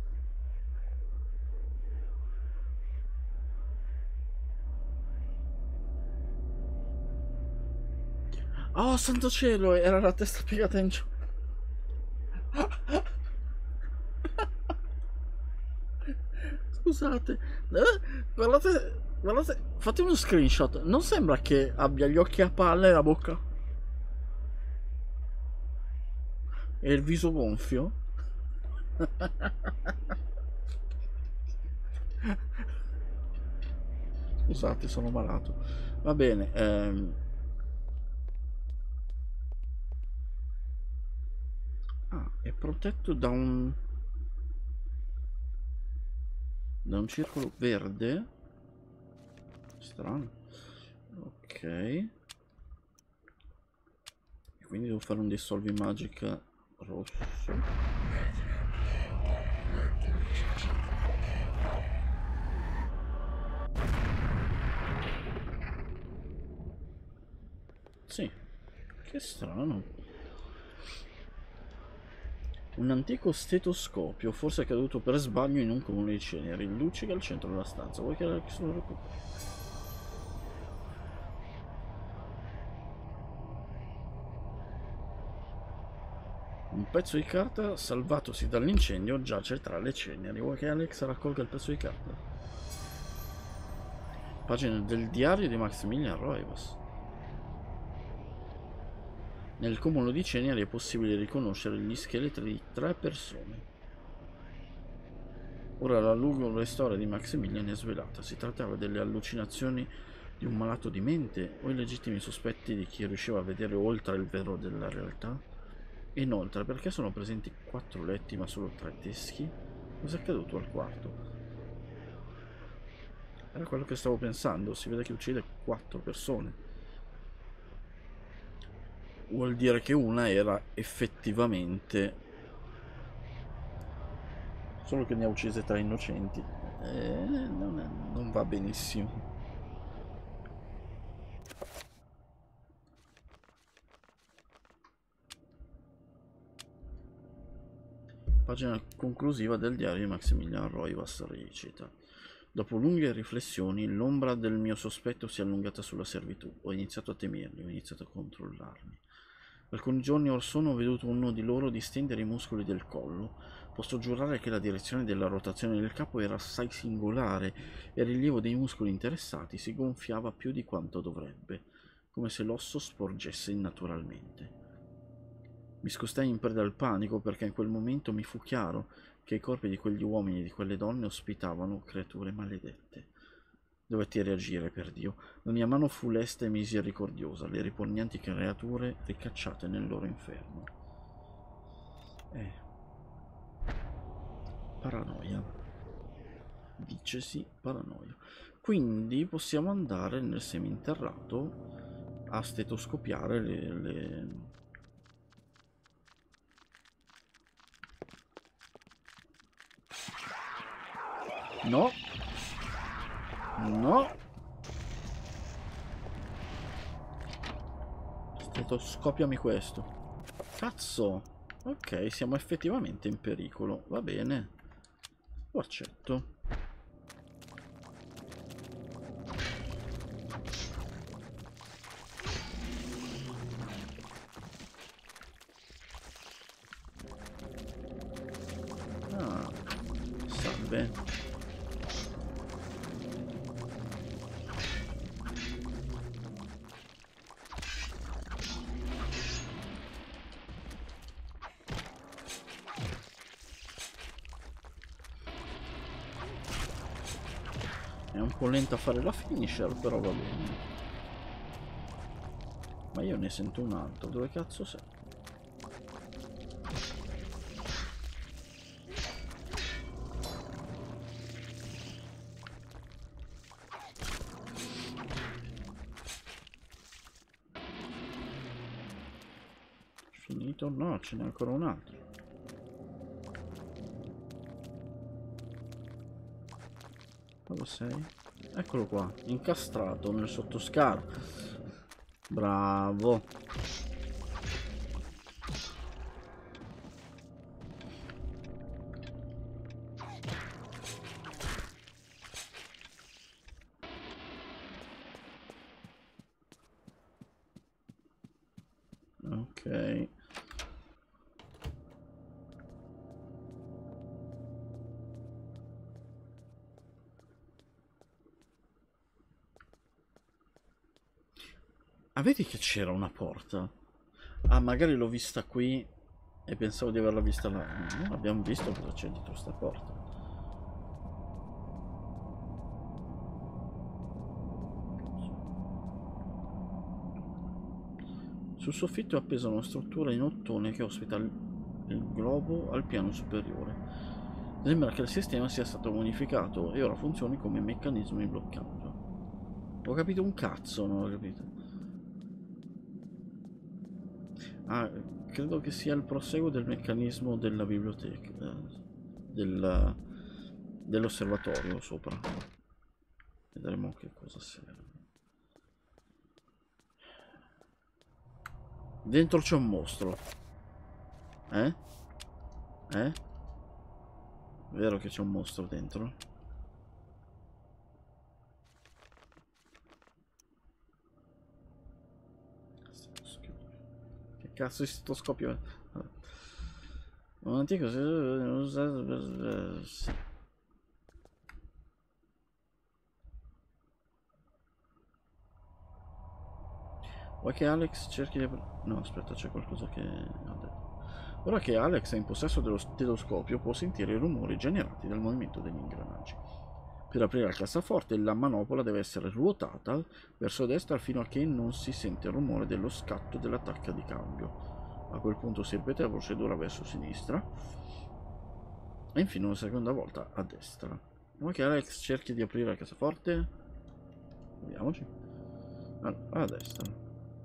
Oh, santo cielo, era la testa piegata in giù. Scusate, guardate, guardate, fate uno screenshot. Non sembra che abbia gli occhi a palla e la bocca e il viso gonfio? Scusate, sono malato. Va bene. Ah, è protetto da un circolo verde. Strano. Ok. E quindi devo fare un Dissolve Magic rosso. Sì, che strano. Un antico stetoscopio, forse è caduto per sbaglio in un comune di ceneri. Luccica al centro della stanza. Vuoi che lo recuperi? Un pezzo di carta salvatosi dall'incendio giace tra le ceneri. Vuoi che Alex raccolga il pezzo di carta? Pagina del diario di Maximilian Roivas. Nel cumulo di ceneri è possibile riconoscere gli scheletri di 3 persone. Ora la lugubre storia di Maximilian è svelata. Si trattava delle allucinazioni di un malato di mente o i legittimi sospetti di chi riusciva a vedere oltre il vero della realtà? Inoltre, perché sono presenti 4 letti ma solo 3 teschi? Cos'è accaduto al quarto? Era quello che stavo pensando, si vede che uccide 4 persone. Vuol dire che una era effettivamente... Solo che ne ha uccise 3 innocenti. Non va benissimo. Pagina conclusiva del diario di Maximilian Roivas recita: dopo lunghe riflessioni, l'ombra del mio sospetto si è allungata sulla servitù. Ho iniziato a temerli, ho iniziato a controllarli. Alcuni giorni or sono ho veduto uno di loro distendere i muscoli del collo. Posso giurare che la direzione della rotazione del capo era assai singolare e il rilievo dei muscoli interessati si gonfiava più di quanto dovrebbe, come se l'osso sporgesse innaturalmente. Mi scostai in preda al panico perché in quel momento mi fu chiaro che i corpi di quegli uomini e di quelle donne ospitavano creature maledette. Dovetti reagire, per Dio. La mia mano fu lesta e misericordiosa, le ripugnanti creature ricacciate nel loro inferno. Paranoia. Dicesi paranoia. Quindi possiamo andare nel seminterrato a stetoscopiare le... No. No. Stetoscopiami questo. Cazzo. Ok, siamo effettivamente in pericolo. Va bene. Lo accetto. Ah, salve. È un po' lenta a fare la finisher, però va bene. Ma io ne sento un altro. Dove cazzo sei? Finito? No, ce n'è ancora un altro. Dove sei? Eccolo qua, incastrato nel sottoscalo. Bravo. Ok. Ah, vedi che c'era una porta? Ah, magari l'ho vista qui e pensavo di averla vista là. Non abbiamo visto cosa c'è dietro sta porta. Sul soffitto è appesa una struttura in ottone che ospita il globo al piano superiore. Sembra che il sistema sia stato modificato e ora funzioni come meccanismo di bloccaggio. Ho capito un cazzo, non ho capito. Ah, credo che sia il proseguo del meccanismo della biblioteca, dell'osservatorio sopra. Vedremo che cosa serve. Dentro c'è un mostro. Eh? Eh? Vero che c'è un mostro dentro? Che cazzo di stoscopio è? Un antico usato. Sì. Vuoi che Alex cerchi di... No, aspetta, c'è qualcosa che ho detto. Ora che Alex è in possesso dello stetoscopio, può sentire i rumori generati dal movimento degli ingranaggi. Per aprire la cassaforte, la manopola deve essere ruotata verso destra fino a che non si sente il rumore dello scatto della tacca di cambio. A quel punto si ripete la procedura verso sinistra e infine una seconda volta a destra. Vuoi che Alex cerchi di aprire la cassaforte? Vediamoci. Allora, a destra.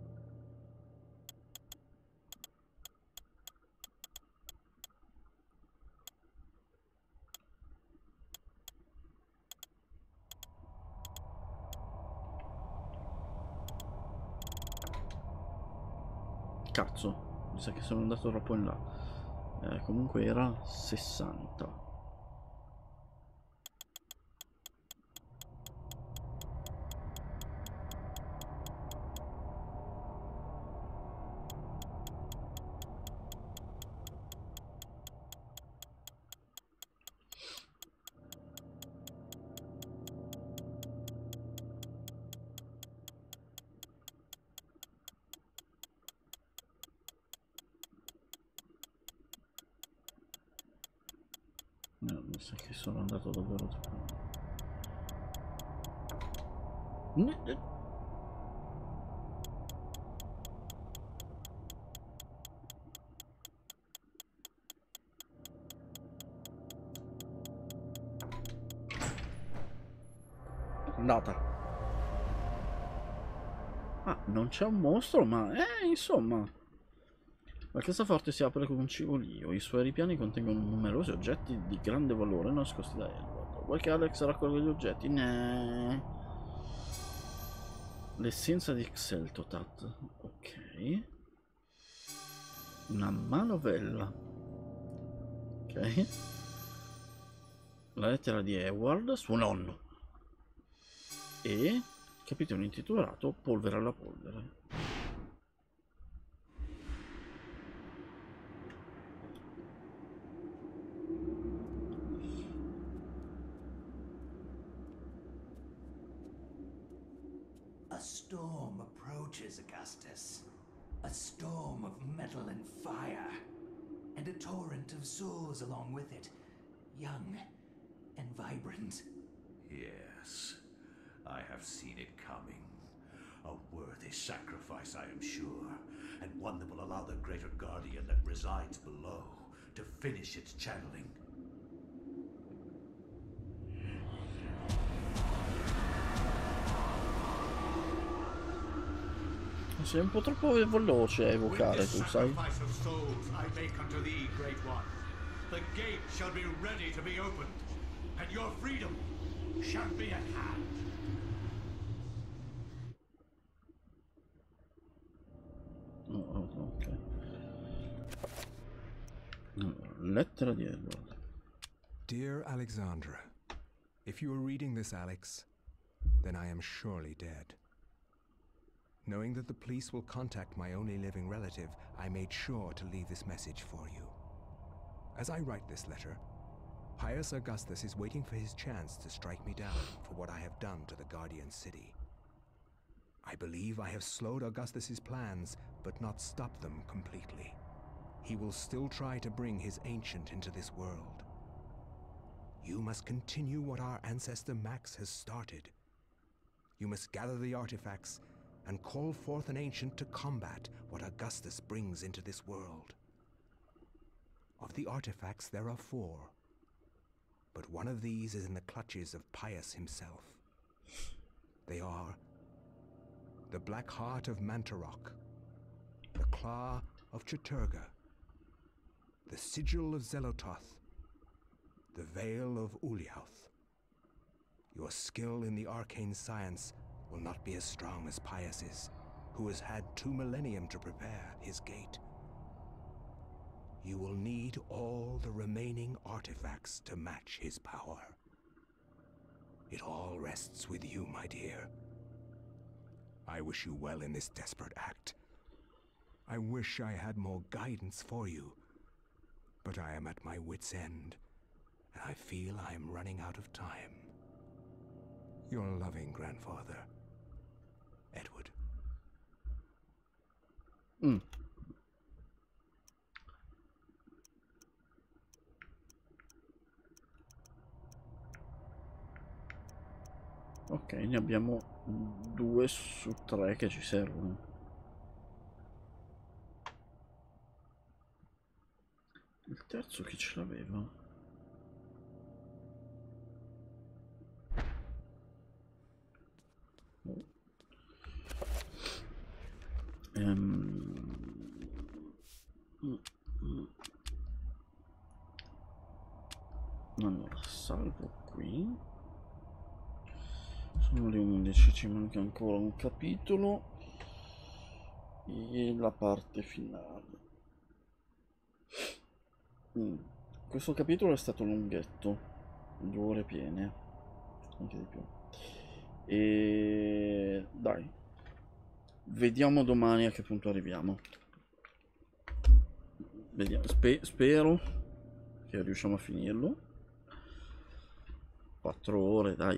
Cazzo, mi sa che sono andato troppo in là. Comunque era 60. Mi sa che sono andato davvero troppo. Andata. Ah, non c'è un mostro, ma insomma. La cassaforte si apre con un civolio. I suoi ripiani contengono numerosi oggetti di grande valore nascosti da Edward. Vuoi che Alex raccolga gli oggetti? Nee. L'essenza di Xel'Totat. Ok. Una manovella. Ok. La lettera di Edward, suo nonno. E capitolo intitolato Polvere alla polvere. A storm approaches, Augustus. A storm of metal and fire. And a torrent of souls along with it. Young and vibrant. Yes, I have seen it coming. A worthy sacrifice, I am sure, and one that will allow the greater guardian that resides below to finish its channeling. Sei un po' troppo veloce a evocare, tu sai. Sacrifice of souls I make unto thee, Great One. The gate shall be ready to be opened, and your freedom shall be at hand. Ok. Lettera di Edward. Dear Alexandra, if you are reading this, Alex, then I am surely dead. Knowing that the police will contact my only living relative, I made sure to leave this message for you. As I write this letter, Pius Augustus is waiting for his chance to strike me down for what I have done to the Guardian City. I believe I have slowed Augustus's plans, but not stopped them completely. He will still try to bring his ancient into this world. You must continue what our ancestor Max has started. You must gather the artifacts and call forth an ancient to combat what Augustus brings into this world. Of the artifacts, there are 4. But one of these is in the clutches of Pius himself. They are the Black Heart of Mantarok, the Claw of Chattur'gha, the Sigil of Xel'Toth, the Veil of Ulyaoth. Your skill in the arcane science will not be as strong as Pius's, who has had 2 millennium to prepare his gate. You will need all the remaining artifacts to match his power. It all rests with you, my dear. I wish you well in this desperate act. I wish I had more guidance for you, but I am at my wit's end, and I feel I am running out of time. Your loving grandfather, Edward. Ok, ne abbiamo 2 su 3 che ci servono. Il terzo chi ce l'aveva? Oh. Allora, salvo qui. Sono le 11, ci manca ancora un capitolo e la parte finale. Questo capitolo è stato lunghetto, 2 ore piene, anche di più. E dai, vediamo domani a che punto arriviamo. Vediamo. Spero che riusciamo a finirlo. 4 ore, dai.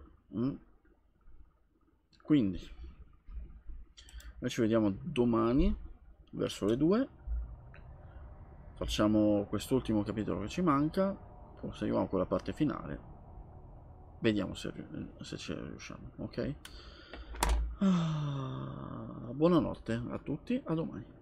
Quindi noi ci vediamo domani verso le 2. Facciamo quest'ultimo capitolo che ci manca se arriviamo a quella parte finale, vediamo se ci riusciamo, ok? Buonanotte a tutti, a domani.